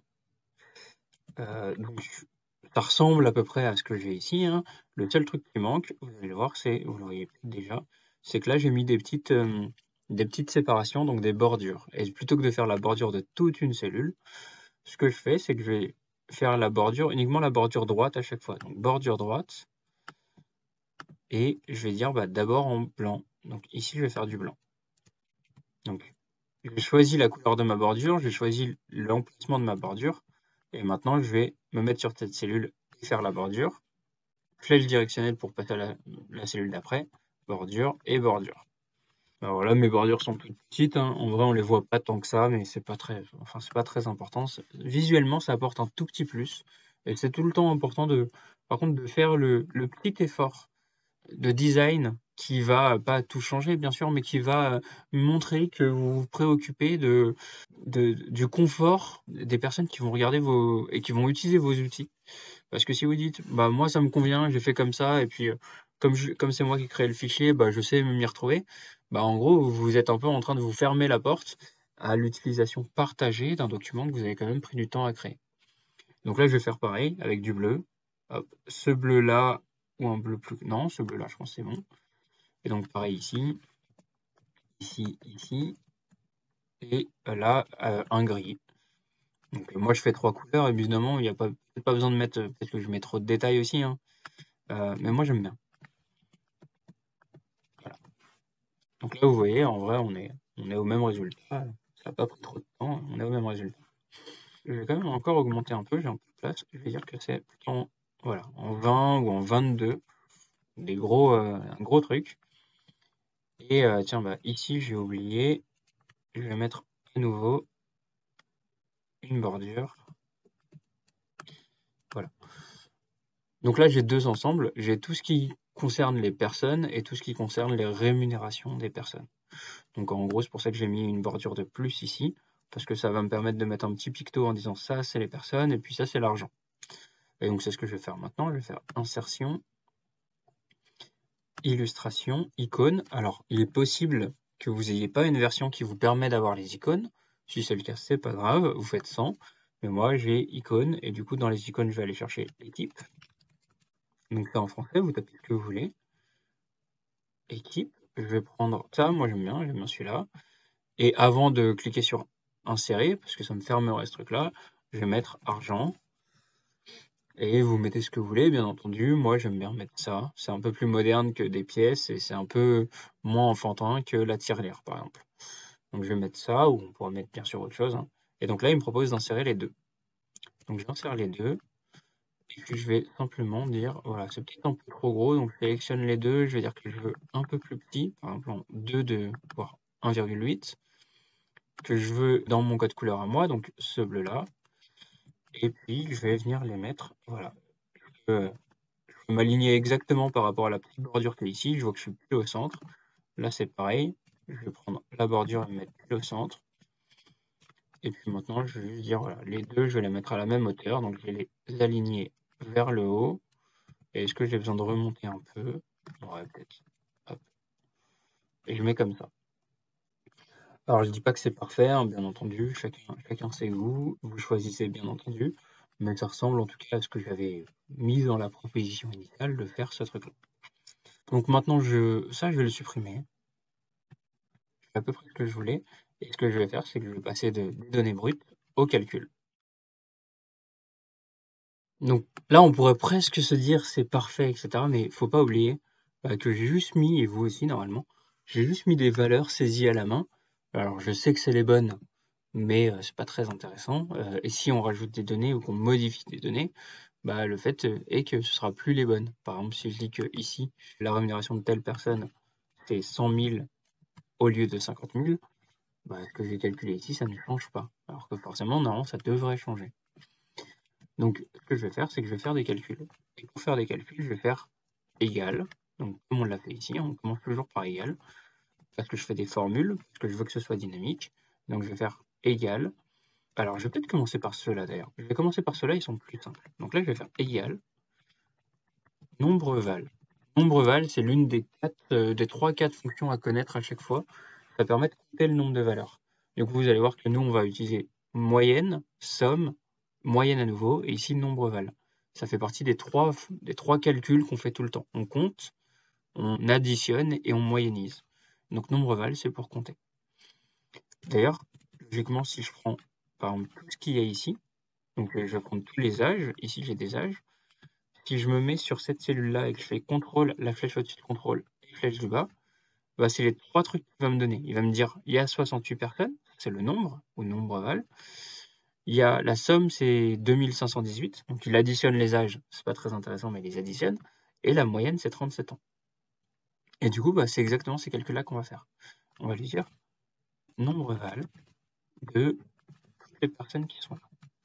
S1: Donc, ça ressemble à peu près à ce que j'ai ici, hein. Le seul truc qui manque, vous allez voir, vous le voyez déjà, c'est que là, j'ai mis des petites séparations, donc des bordures. Et plutôt que de faire la bordure de toute une cellule, ce que je fais, c'est que je vais faire uniquement la bordure droite à chaque fois. Donc, bordure droite. Et je vais dire d'abord en blanc. Donc ici, je vais faire du blanc. Donc, j'ai choisi la couleur de ma bordure, j'ai choisi l'emplacement de ma bordure. Et maintenant, je vais me mettre sur cette cellule et faire la bordure. Flèche directionnelle pour passer à la cellule d'après. Bordure et bordure. Alors voilà, mes bordures sont toutes petites, hein. En vrai, on les voit pas tant que ça, mais c'est pas très important. Visuellement, ça apporte un tout petit plus. Et c'est tout le temps important par contre, de faire le petit effort de design qui va pas tout changer, bien sûr, mais qui va montrer que vous vous préoccupez du confort des personnes qui vont regarder et qui vont utiliser vos outils. Parce que si vous dites, moi ça me convient, j'ai fait comme ça, et puis comme c'est moi qui ai créé le fichier, je sais m'y retrouver, en gros, vous êtes un peu en train de vous fermer la porte à l'utilisation partagée d'un document que vous avez quand même pris du temps à créer. Donc là, je vais faire pareil avec du bleu. Hop, ce bleu-là, ou un bleu plus... Non, ce bleu-là, je pense que c'est bon. Et donc pareil ici, ici, et là, un gris. Donc moi, je fais 3 couleurs, évidemment, il n'y a pas besoin de mettre... Peut-être que je mets trop de détails aussi, hein. Mais moi, j'aime bien. Voilà. Donc là, vous voyez, en vrai, on est au même résultat. Ça n'a pas pris trop de temps, on est au même résultat. Je vais quand même encore augmenter un peu, j'ai un peu de place. Je vais dire que c'est plutôt en 20 ou en 22. Un gros truc. Et tiens, ici, j'ai oublié. Je vais mettre à nouveau une bordure. Voilà. Donc là, j'ai deux ensembles. J'ai tout ce qui concerne les personnes et tout ce qui concerne les rémunérations des personnes. Donc en gros, c'est pour ça que j'ai mis une bordure de plus ici, parce que ça va me permettre de mettre un petit picto en disant ça, c'est les personnes, et puis ça, c'est l'argent. Et donc c'est ce que je vais faire maintenant. Je vais faire insertion, illustration, icône. Alors, il est possible que vous n'ayez pas une version qui vous permet d'avoir les icônes. Si c'est le cas, c'est pas grave, vous faites 100. Mais moi, j'ai icône, et du coup, dans les icônes, je vais aller chercher l'équipe. Donc ça, en français, vous tapez ce que vous voulez. Équipe, je vais prendre ça, moi j'aime bien celui-là. Et avant de cliquer sur insérer, parce que ça me fermerait ce truc-là, je vais mettre argent. Et vous mettez ce que vous voulez, bien entendu. Moi, j'aime bien mettre ça. C'est un peu plus moderne que des pièces et c'est un peu moins enfantin que la tirelire, par exemple. Donc, je vais mettre ça, ou on pourra mettre bien sûr autre chose, hein. Et donc là, il me propose d'insérer les deux. Donc, j'insère les deux. Et puis, je vais simplement dire, voilà, c'est peut-être un peu trop gros, donc je sélectionne les deux. Je vais dire que je veux un peu plus petit, par exemple en 2, voire 1,8. Que je veux dans mon code couleur à moi, donc ce bleu-là. Et puis, je vais venir les mettre, voilà. Je peux m'aligner exactement par rapport à la petite bordure qui est ici. Je vois que je suis plus au centre. Là, c'est pareil. Je vais prendre la bordure et mettre pile au centre. Et puis maintenant, je vais dire, voilà, les deux, je vais les mettre à la même hauteur. Donc, je vais les aligner vers le haut. Et est-ce que j'ai besoin de remonter un peu? Ouais, peut-être. Hop. Et je mets comme ça. Alors, je dis pas que c'est parfait, hein, bien entendu. Chacun ses goûts. Vous choisissez, bien entendu. Mais ça ressemble en tout cas à ce que j'avais mis dans la proposition initiale de faire ce truc-là. Donc maintenant, ça, je vais le supprimer. C'est à peu près ce que je voulais. Et ce que je vais faire, c'est que je vais passer des données brutes au calcul. Donc là, on pourrait presque se dire c'est parfait, etc. Mais il faut pas oublier que j'ai juste mis, et vous aussi normalement, j'ai juste mis des valeurs saisies à la main. Alors je sais que c'est les bonnes, mais c'est pas très intéressant. Et si on rajoute des données ou qu'on modifie des données, bah, le fait est que ce sera plus les bonnes. Par exemple, si je dis que ici, la rémunération de telle personne, c'est 100 000 au lieu de 50 000, bah, ce que j'ai calculé ici, ça ne change pas. Alors que forcément, normalement, ça devrait changer. Donc, ce que je vais faire, c'est que je vais faire des calculs. Et pour faire des calculs, je vais faire égal. Donc, comme on l'a fait ici, on commence toujours par égal. Parce que je fais des formules, parce que je veux que ce soit dynamique. Donc, je vais faire égal. Alors, je vais peut-être commencer par ceux-là d'ailleurs. Je vais commencer par ceux-là, ils sont plus simples. Donc là, je vais faire égal nombre val. Nombre val, c'est l'une des 3-4 fonctions à connaître à chaque fois. Ça permet de compter le nombre de valeurs. Donc vous allez voir que nous, on va utiliser moyenne, somme, moyenne à nouveau, et ici nombre val. Ça fait partie des trois calculs qu'on fait tout le temps. On compte, on additionne et on moyennise. Donc nombre val, c'est pour compter. D'ailleurs, logiquement, si je prends par exemple tout ce qu'il y a ici, donc je vais prendre tous les âges, ici j'ai des âges. Si je me mets sur cette cellule-là et que je fais CTRL, la flèche au-dessus de CTRL et flèche du bas, bah, c'est les trois trucs qu'il va me donner. Il va me dire il y a 68 personnes, c'est le nombre, ou nombre val. Il y a la somme, c'est 2518. Donc il additionne les âges, c'est pas très intéressant, mais il les additionne. Et la moyenne, c'est 37 ans. Et du coup, bah, c'est exactement ces calculs-là qu'on va faire. On va lui dire nombre val de toutes les personnes qui sont là.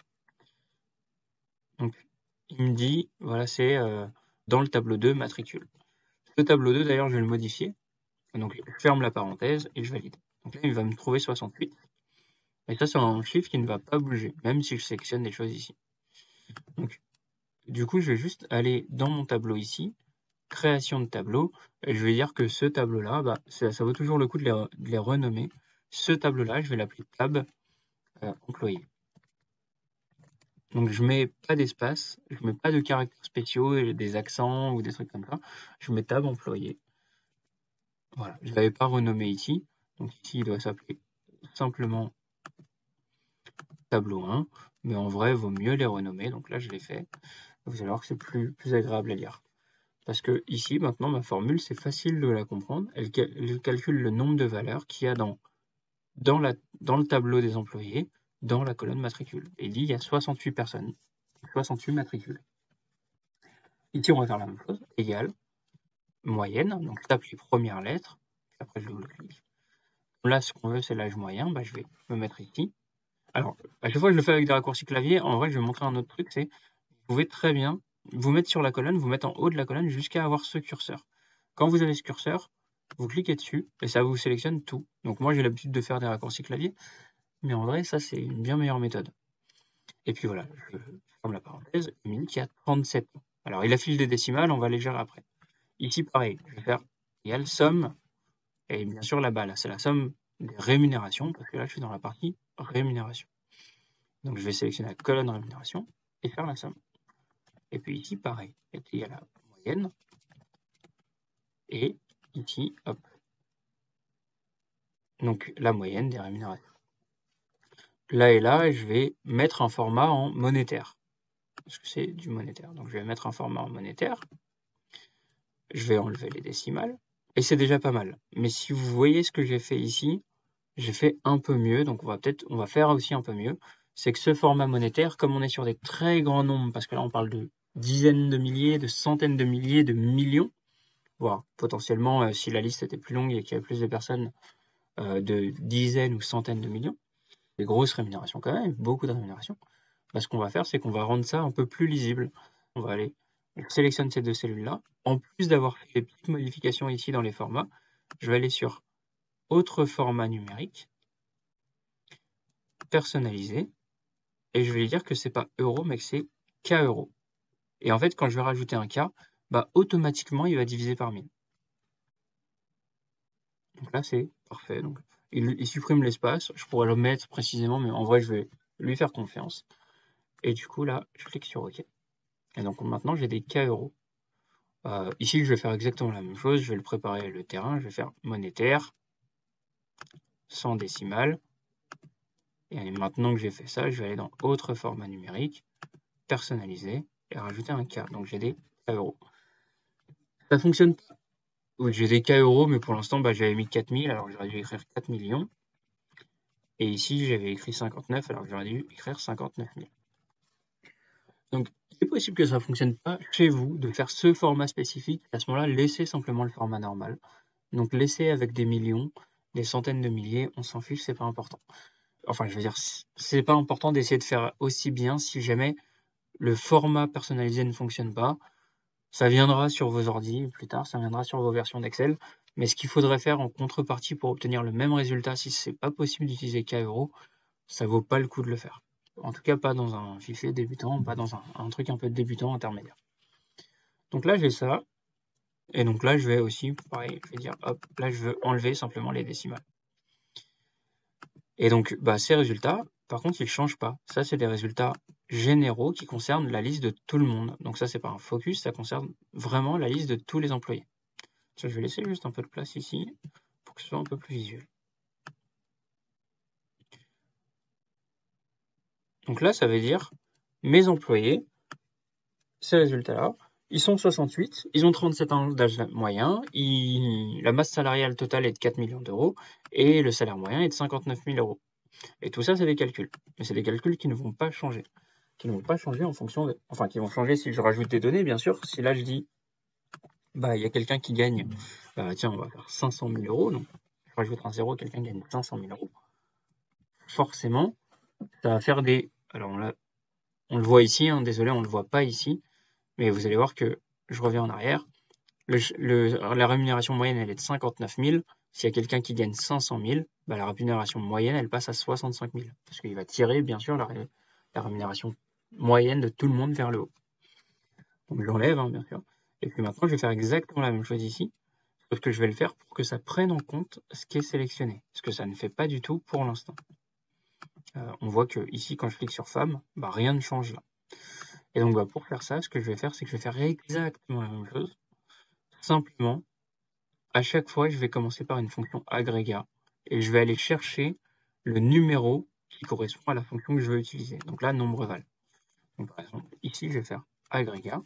S1: Donc il me dit, voilà, c'est dans le tableau 2 matricule. Ce tableau 2, d'ailleurs, je vais le modifier. Donc je ferme la parenthèse et je valide. Donc là, il va me trouver 68. Et ça, c'est un chiffre qui ne va pas bouger, même si je sélectionne des choses ici. Donc, du coup, je vais juste aller dans mon tableau ici, création de tableau, et je vais dire que ce tableau-là, bah, ça vaut toujours le coup de les renommer. Ce tableau-là, je vais l'appeler tab employé. Donc, je mets pas d'espace, je mets pas de caractères spéciaux, des accents ou des trucs comme ça. Je mets tab employé. Voilà, je ne l'avais pas renommé ici. Donc ici, il doit s'appeler simplement tableau 1, mais en vrai, il vaut mieux les renommer. Donc là, je l'ai fait. Vous allez voir que c'est plus agréable à lire. Parce que ici, maintenant, ma formule, c'est facile de la comprendre. Elle calcule le nombre de valeurs qu'il y a dans le tableau des employés, dans la colonne matricule. Et il dit il y a 68 personnes, 68 matricules. Ici, on va faire la même chose, égale moyenne. Donc, je tape les premières lettres, puis après, je double-clique. Là, ce qu'on veut, c'est l'âge moyen. Bah, je vais me mettre ici. Alors, à chaque fois que je le fais avec des raccourcis clavier, en vrai, je vais montrer un autre truc, c'est vous pouvez très bien vous mettre sur la colonne, vous mettre en haut de la colonne jusqu'à avoir ce curseur. Quand vous avez ce curseur, vous cliquez dessus et ça vous sélectionne tout. Donc moi j'ai l'habitude de faire des raccourcis clavier, mais en vrai ça c'est une bien meilleure méthode. Et puis voilà, je ferme la parenthèse, Émile qui a 37 ans. Alors il affiche des décimales, on va les gérer après. Ici pareil, je vais faire égal somme, et bien sûr là-bas, là c'est la somme des rémunérations, parce que là je suis dans la partie rémunération. Donc je vais sélectionner la colonne rémunération et faire la somme. Et puis ici pareil, il y a la moyenne, et ici, hop, donc la moyenne des rémunérations. Là et là, je vais mettre un format en monétaire, parce que c'est du monétaire. Donc je vais mettre un format en monétaire, je vais enlever les décimales, et c'est déjà pas mal. Mais si vous voyez ce que j'ai fait ici, j'ai fait un peu mieux, donc on va faire aussi un peu mieux. C'est que ce format monétaire, comme on est sur des très grands nombres, parce que là on parle de dizaines de milliers, de centaines de milliers, de millions, voire potentiellement, si la liste était plus longue et qu'il y avait plus de personnes, de dizaines ou centaines de millions, des grosses rémunérations quand même, beaucoup de rémunérations. Bah, ce qu'on va faire, c'est qu'on va rendre ça un peu plus lisible. On va aller, on sélectionne ces deux cellules-là. En plus d'avoir fait des petites modifications ici dans les formats, je vais aller sur Autre format numérique, personnaliser, et je vais lui dire que c'est pas euro, mais que c'est K euros. Et en fait, quand je vais rajouter un K, bah, automatiquement, il va diviser par 1000. Donc là, c'est parfait. Donc, il supprime l'espace. Je pourrais le mettre précisément, mais en vrai, je vais lui faire confiance. Et du coup, là, je clique sur OK. Et donc maintenant, j'ai des K euros. Ici, je vais faire exactement la même chose. Je vais le préparer le terrain. Je vais faire monétaire, sans décimale. Et maintenant que j'ai fait ça, je vais aller dans Autre format numérique, personnaliser et rajouter un K. Donc j'ai des K euros. Ça fonctionne pas. Oui, j'ai des K euros, mais pour l'instant, bah, j'avais mis 4000, alors j'aurais dû écrire 4 millions. Et ici, j'avais écrit 59, alors j'aurais dû écrire 59 000. Donc, il est possible que ça ne fonctionne pas chez vous de faire ce format spécifique. À ce moment-là, laissez simplement le format normal. Donc, laissez avec des millions, des centaines de milliers, on s'en fiche, c'est pas important. Enfin, je veux dire, c'est pas important d'essayer de faire aussi bien si jamais le format personnalisé ne fonctionne pas. Ça viendra sur vos ordi plus tard, ça viendra sur vos versions d'Excel. Mais ce qu'il faudrait faire en contrepartie pour obtenir le même résultat, si c'est pas possible d'utiliser K euros, ça vaut pas le coup de le faire. En tout cas, pas dans un fichier débutant, pas dans un truc un peu débutant intermédiaire. Donc là, j'ai ça. Et donc là, je vais aussi, pareil, je vais dire, hop, là, je veux enlever simplement les décimales. Et donc, bah, ces résultats, par contre, ils ne changent pas. Ça, c'est des résultats généraux qui concernent la liste de tout le monde. Donc ça, c'est pas un focus, ça concerne vraiment la liste de tous les employés. Je vais laisser juste un peu de place ici pour que ce soit un peu plus visuel. Donc là, ça veut dire mes employés, ces résultats-là, ils sont 68, ils ont 37 ans d'âge moyen, la masse salariale totale est de 4 millions d'euros et le salaire moyen est de 59 000 euros. Et tout ça, c'est des calculs. Mais c'est des calculs qui ne vont pas changer. Qui ne vont pas changer en fonction de... Enfin, qui vont changer si je rajoute des données, bien sûr. Si là, je dis, bah, il y a quelqu'un qui gagne, tiens, on va faire 500 000 euros. Donc, je rajoute un zéro, quelqu'un gagne 500 000 euros. Forcément, ça va faire des... Alors, on le voit ici, hein, désolé, on ne le voit pas ici. Mais vous allez voir que je reviens en arrière. La rémunération moyenne, elle est de 59 000. S'il y a quelqu'un qui gagne 500 000, bah, la rémunération moyenne, elle passe à 65 000. Parce qu'il va tirer, bien sûr, la rémunération moyenne de tout le monde vers le haut. Donc je l'enlève, hein, bien sûr. Et puis maintenant, je vais faire exactement la même chose ici. Sauf que je vais le faire pour que ça prenne en compte ce qui est sélectionné. Ce que ça ne fait pas du tout pour l'instant. On voit que ici, quand je clique sur femme, bah, rien ne change là. Et donc, bah, pour faire ça, ce que je vais faire, c'est que je vais faire exactement la même chose. Simplement, à chaque fois, je vais commencer par une fonction agrégat et je vais aller chercher le numéro qui correspond à la fonction que je veux utiliser. Donc là, nombre val. Donc par exemple, ici, je vais faire agrégat.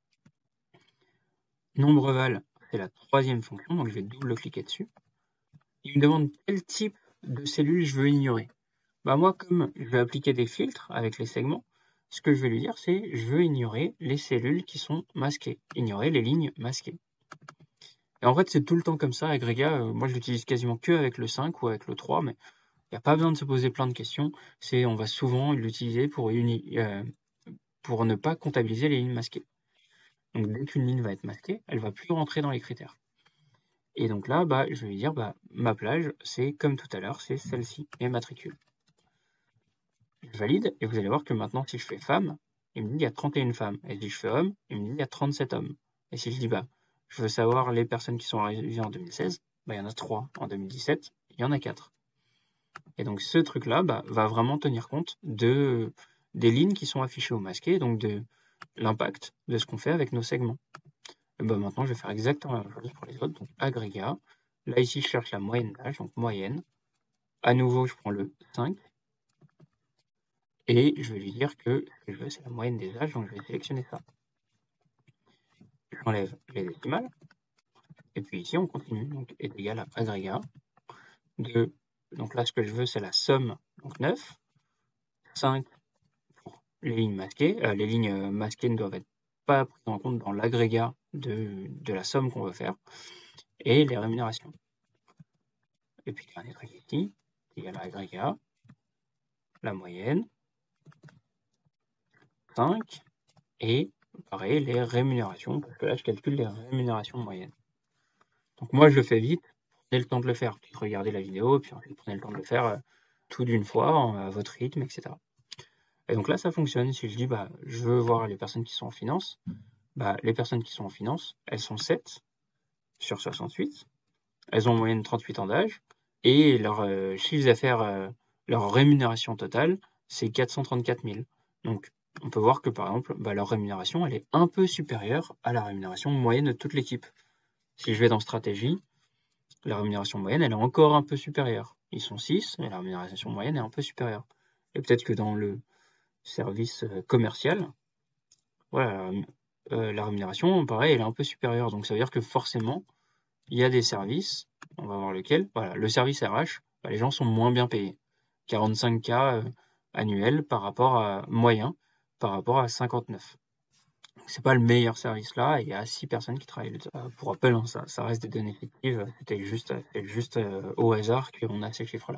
S1: Nombre val, c'est la troisième fonction, donc je vais double-cliquer dessus. Il me demande quel type de cellule je veux ignorer. Bah moi, comme je vais appliquer des filtres avec les segments, ce que je vais lui dire, c'est je veux ignorer les cellules qui sont masquées, ignorer les lignes masquées. Et en fait, c'est tout le temps comme ça, agrégat. Moi, je l'utilise quasiment que avec le 5 ou avec le 3, mais il n'y a pas besoin de se poser plein de questions. On va souvent l'utiliser pour ne pas comptabiliser les lignes masquées. Donc dès qu'une ligne va être masquée, elle va plus rentrer dans les critères. Et donc là, je vais lui dire, ma plage, c'est comme tout à l'heure, c'est celle-ci, et matricule. Je valide, et vous allez voir que maintenant, si je fais femme, il me dit il y a 31 femmes. Et si je fais homme, il me dit il y a 37 hommes. Et si je dis, je veux savoir les personnes qui sont arrivées en 2016, il y en a 3. En 2017, il y en a 4. Et donc ce truc-là va vraiment tenir compte des lignes qui sont affichées ou masquées, donc de l'impact de ce qu'on fait avec nos segments. Et maintenant, je vais faire exactement la même chose pour les autres. Donc agrégat. Là, ici, je cherche la moyenne d'âge, donc moyenne. À nouveau, je prends le 5. Et je vais lui dire que ce que je veux, c'est la moyenne des âges, donc je vais sélectionner ça. J'enlève les décimales. Et puis ici, on continue, donc est égal à agrégat. Donc là, ce que je veux, c'est la somme, donc 9. 5 pour les lignes masquées. Les lignes masquées ne doivent être pas prises en compte dans l'agrégat de la somme qu'on veut faire. Et les rémunérations. Et puis, dernier truc ici, égal à agrégat, la moyenne, 5, et pareil, les rémunérations, parce que là, je calcule les rémunérations moyennes. Donc moi, je le fais vite, prenez le temps de le faire, puis regardez la vidéo, puis ensuite prenez le temps de le faire tout d'une fois, à votre rythme, etc. Et donc là, ça fonctionne. Si je dis, je veux voir les personnes qui sont en finance, les personnes qui sont en finance, elles sont 7 sur 68, elles ont en moyenne 38 ans d'âge, et leur chiffre d'affaires, leur rémunération totale, c'est 434 000. Donc, on peut voir que, par exemple, leur rémunération, elle est un peu supérieure à la rémunération moyenne de toute l'équipe. Si je vais dans stratégie, la rémunération moyenne, elle est encore un peu supérieure. Ils sont 6, et la rémunération moyenne est un peu supérieure. Et peut-être que dans le service commercial, voilà, la rémunération, pareil, elle est un peu supérieure. Donc, ça veut dire que forcément, il y a des services, on va voir lequel. Voilà, le service RH, les gens sont moins bien payés. 45K annuel par rapport à moyen, par rapport à 59. C'est pas le meilleur service là, il y a 6 personnes qui travaillent là-dessus. Pour rappel, ça reste des données fictives, c'était juste au hasard qu'on a ces chiffres-là.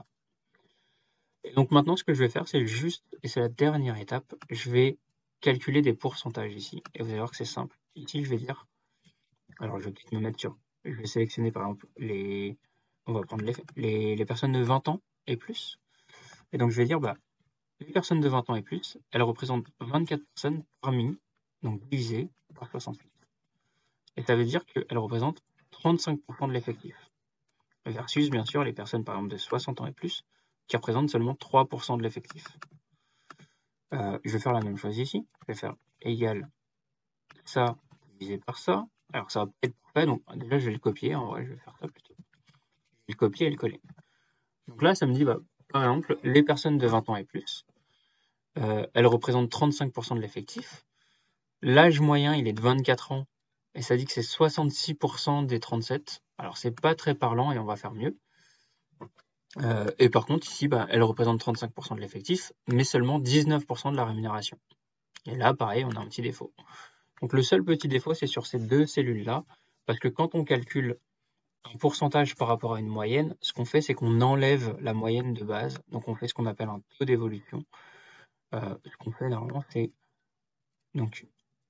S1: Et donc maintenant, ce que je vais faire, c'est juste, et c'est la dernière étape, je vais calculer des pourcentages ici. Et vous allez voir que c'est simple. Ici, je vais dire, alors je vais peut-être me mettre sur, je vais sélectionner par exemple on va prendre les personnes de 20 ans et plus. Et donc je vais dire, les personnes de 20 ans et plus, elles représentent 24 personnes parmi, donc divisé par 68. Et ça veut dire qu'elles représentent 35% de l'effectif. Versus, bien sûr, les personnes, par exemple, de 60 ans et plus, qui représentent seulement 3% de l'effectif. Je vais faire la même chose ici. Je vais faire égal ça divisé par ça. Alors, ça va pas être parfait, donc déjà, je vais le copier. En vrai, je vais faire ça plutôt. Je vais le copier et le coller. Donc là, ça me dit, par exemple, les personnes de 20 ans et plus, elles représentent 35% de l'effectif. L'âge moyen, il est de 24 ans, et ça dit que c'est 66% des 37. Alors, c'est pas très parlant, et on va faire mieux. Et par contre, ici, elle représente 35% de l'effectif, mais seulement 19% de la rémunération. Et là, pareil, on a un petit défaut. Donc, le seul petit défaut, c'est sur ces deux cellules-là, parce que quand on calcule un pourcentage par rapport à une moyenne, ce qu'on fait, c'est qu'on enlève la moyenne de base. Donc, on fait ce qu'on appelle un taux d'évolution. Ce qu'on fait normalement, c'est donc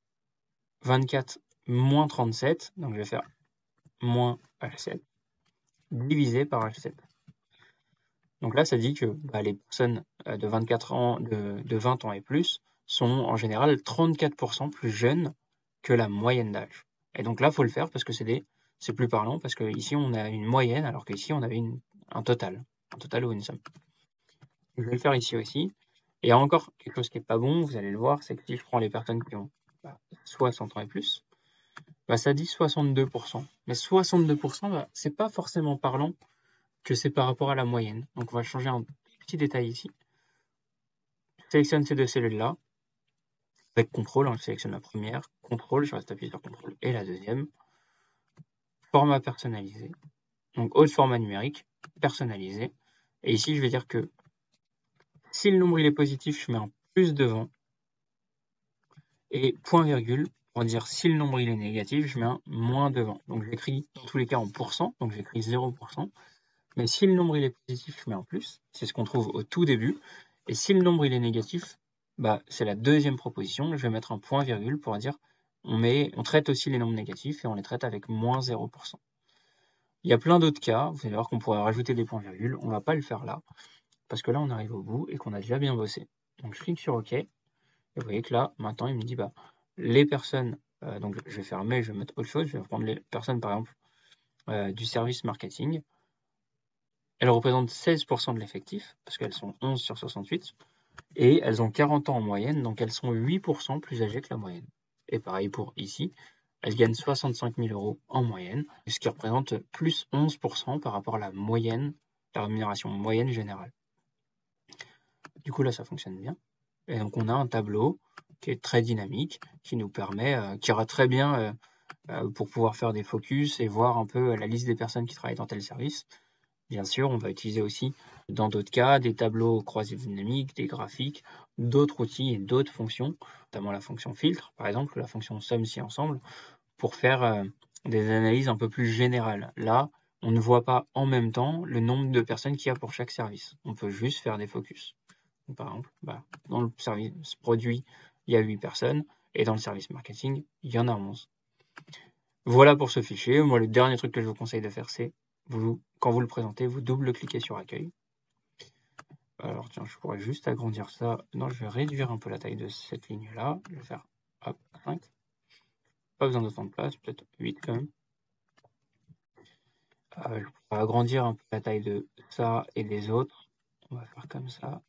S1: 24 moins 37, donc je vais faire moins H7, divisé par H7. Donc là, ça dit que les personnes de 24 ans, de 20 ans et plus, sont en général 34% plus jeunes que la moyenne d'âge. Et donc là, il faut le faire parce que c'est plus parlant, parce qu'ici, on a une moyenne, alors qu'ici, on avait un total ou une somme. Je vais le faire ici aussi. Et il y a encore quelque chose qui n'est pas bon, vous allez le voir, c'est que si je prends les personnes qui ont 60 ans et plus, ça dit 62%. Mais 62%, c'est pas forcément parlant que c'est par rapport à la moyenne. Donc on va changer un petit détail ici. Je sélectionne ces deux cellules-là. Avec CTRL, je sélectionne la première. CTRL, je reste appuyé sur CTRL et la deuxième. Format personnalisé. Donc autre format numérique, personnalisé. Et ici, je vais dire que si le nombril est positif, je mets un plus devant. Et point virgule, pour dire si le nombril est négatif, je mets un moins devant. Donc j'écris dans tous les cas en pourcent, donc j'écris 0%. Mais si le nombril est positif, je mets un plus. C'est ce qu'on trouve au tout début. Et si le nombril est négatif, c'est la deuxième proposition. Je vais mettre un point virgule pour dire on traite aussi les nombres négatifs et on les traite avec moins 0%. Il y a plein d'autres cas, vous allez voir qu'on pourrait rajouter des points-virgules, on va pas le faire là, parce que là on arrive au bout et qu'on a déjà bien bossé. Donc je clique sur OK, et vous voyez que là, maintenant il me dit, les personnes, donc je vais fermer, je vais mettre autre chose, je vais prendre les personnes par exemple du service marketing. Elles représentent 16% de l'effectif, parce qu'elles sont 11 sur 68, et elles ont 40 ans en moyenne, donc elles sont 8% plus âgées que la moyenne. Et pareil pour ici, elles gagnent 65 000 € en moyenne, ce qui représente plus 11% par rapport à la moyenne, la rémunération moyenne générale. Du coup là ça fonctionne bien. Et donc on a un tableau qui est très dynamique, qui nous permet, qui ira très bien pour pouvoir faire des focus et voir un peu la liste des personnes qui travaillent dans tel service. Bien sûr, on va utiliser aussi, dans d'autres cas, des tableaux croisés dynamiques, des graphiques, d'autres outils et d'autres fonctions, notamment la fonction filtre, par exemple, la fonction somme si ensemble, pour faire des analyses un peu plus générales. Là, on ne voit pas en même temps le nombre de personnes qu'il y a pour chaque service. On peut juste faire des focus. Donc, par exemple, dans le service produit, il y a 8 personnes, et dans le service marketing, il y en a 11. Voilà pour ce fichier. Moi, le dernier truc que je vous conseille de faire, c'est quand vous le présentez, vous double-cliquez sur accueil. Alors tiens, je pourrais juste agrandir ça. Non, je vais réduire un peu la taille de cette ligne-là. Je vais faire hop, 5. Pas besoin d'autant de place, peut-être 8 quand même. Je pourrais agrandir un peu la taille de ça et des autres. On va faire comme ça.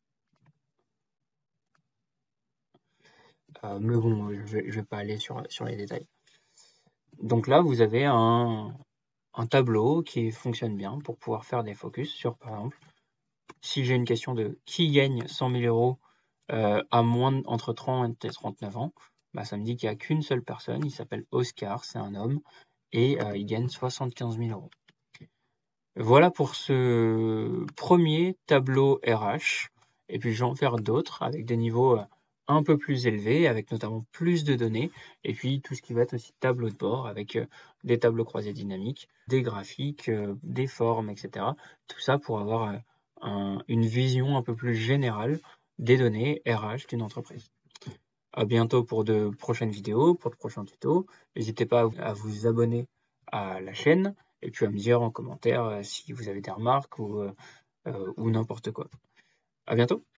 S1: Mais bon, je vais pas aller sur les détails. Donc là, vous avez un tableau qui fonctionne bien pour pouvoir faire des focus sur, par exemple, si j'ai une question de qui gagne 100 000 € entre 30 et 39 ans, ça me dit qu'il n'y a qu'une seule personne, il s'appelle Oscar, c'est un homme, et il gagne 75 000 €. Voilà pour ce premier tableau RH, et puis je vais en faire d'autres avec des niveaux un peu plus élevés, avec notamment plus de données, et puis tout ce qui va être aussi tableau de bord, avec des tableaux croisés dynamiques, des graphiques, des formes, etc. Tout ça pour avoir une vision un peu plus générale des données RH d'une entreprise. À bientôt pour de prochaines vidéos, pour de prochains tutos. N'hésitez pas à vous abonner à la chaîne et puis à me dire en commentaire si vous avez des remarques ou n'importe quoi. À bientôt!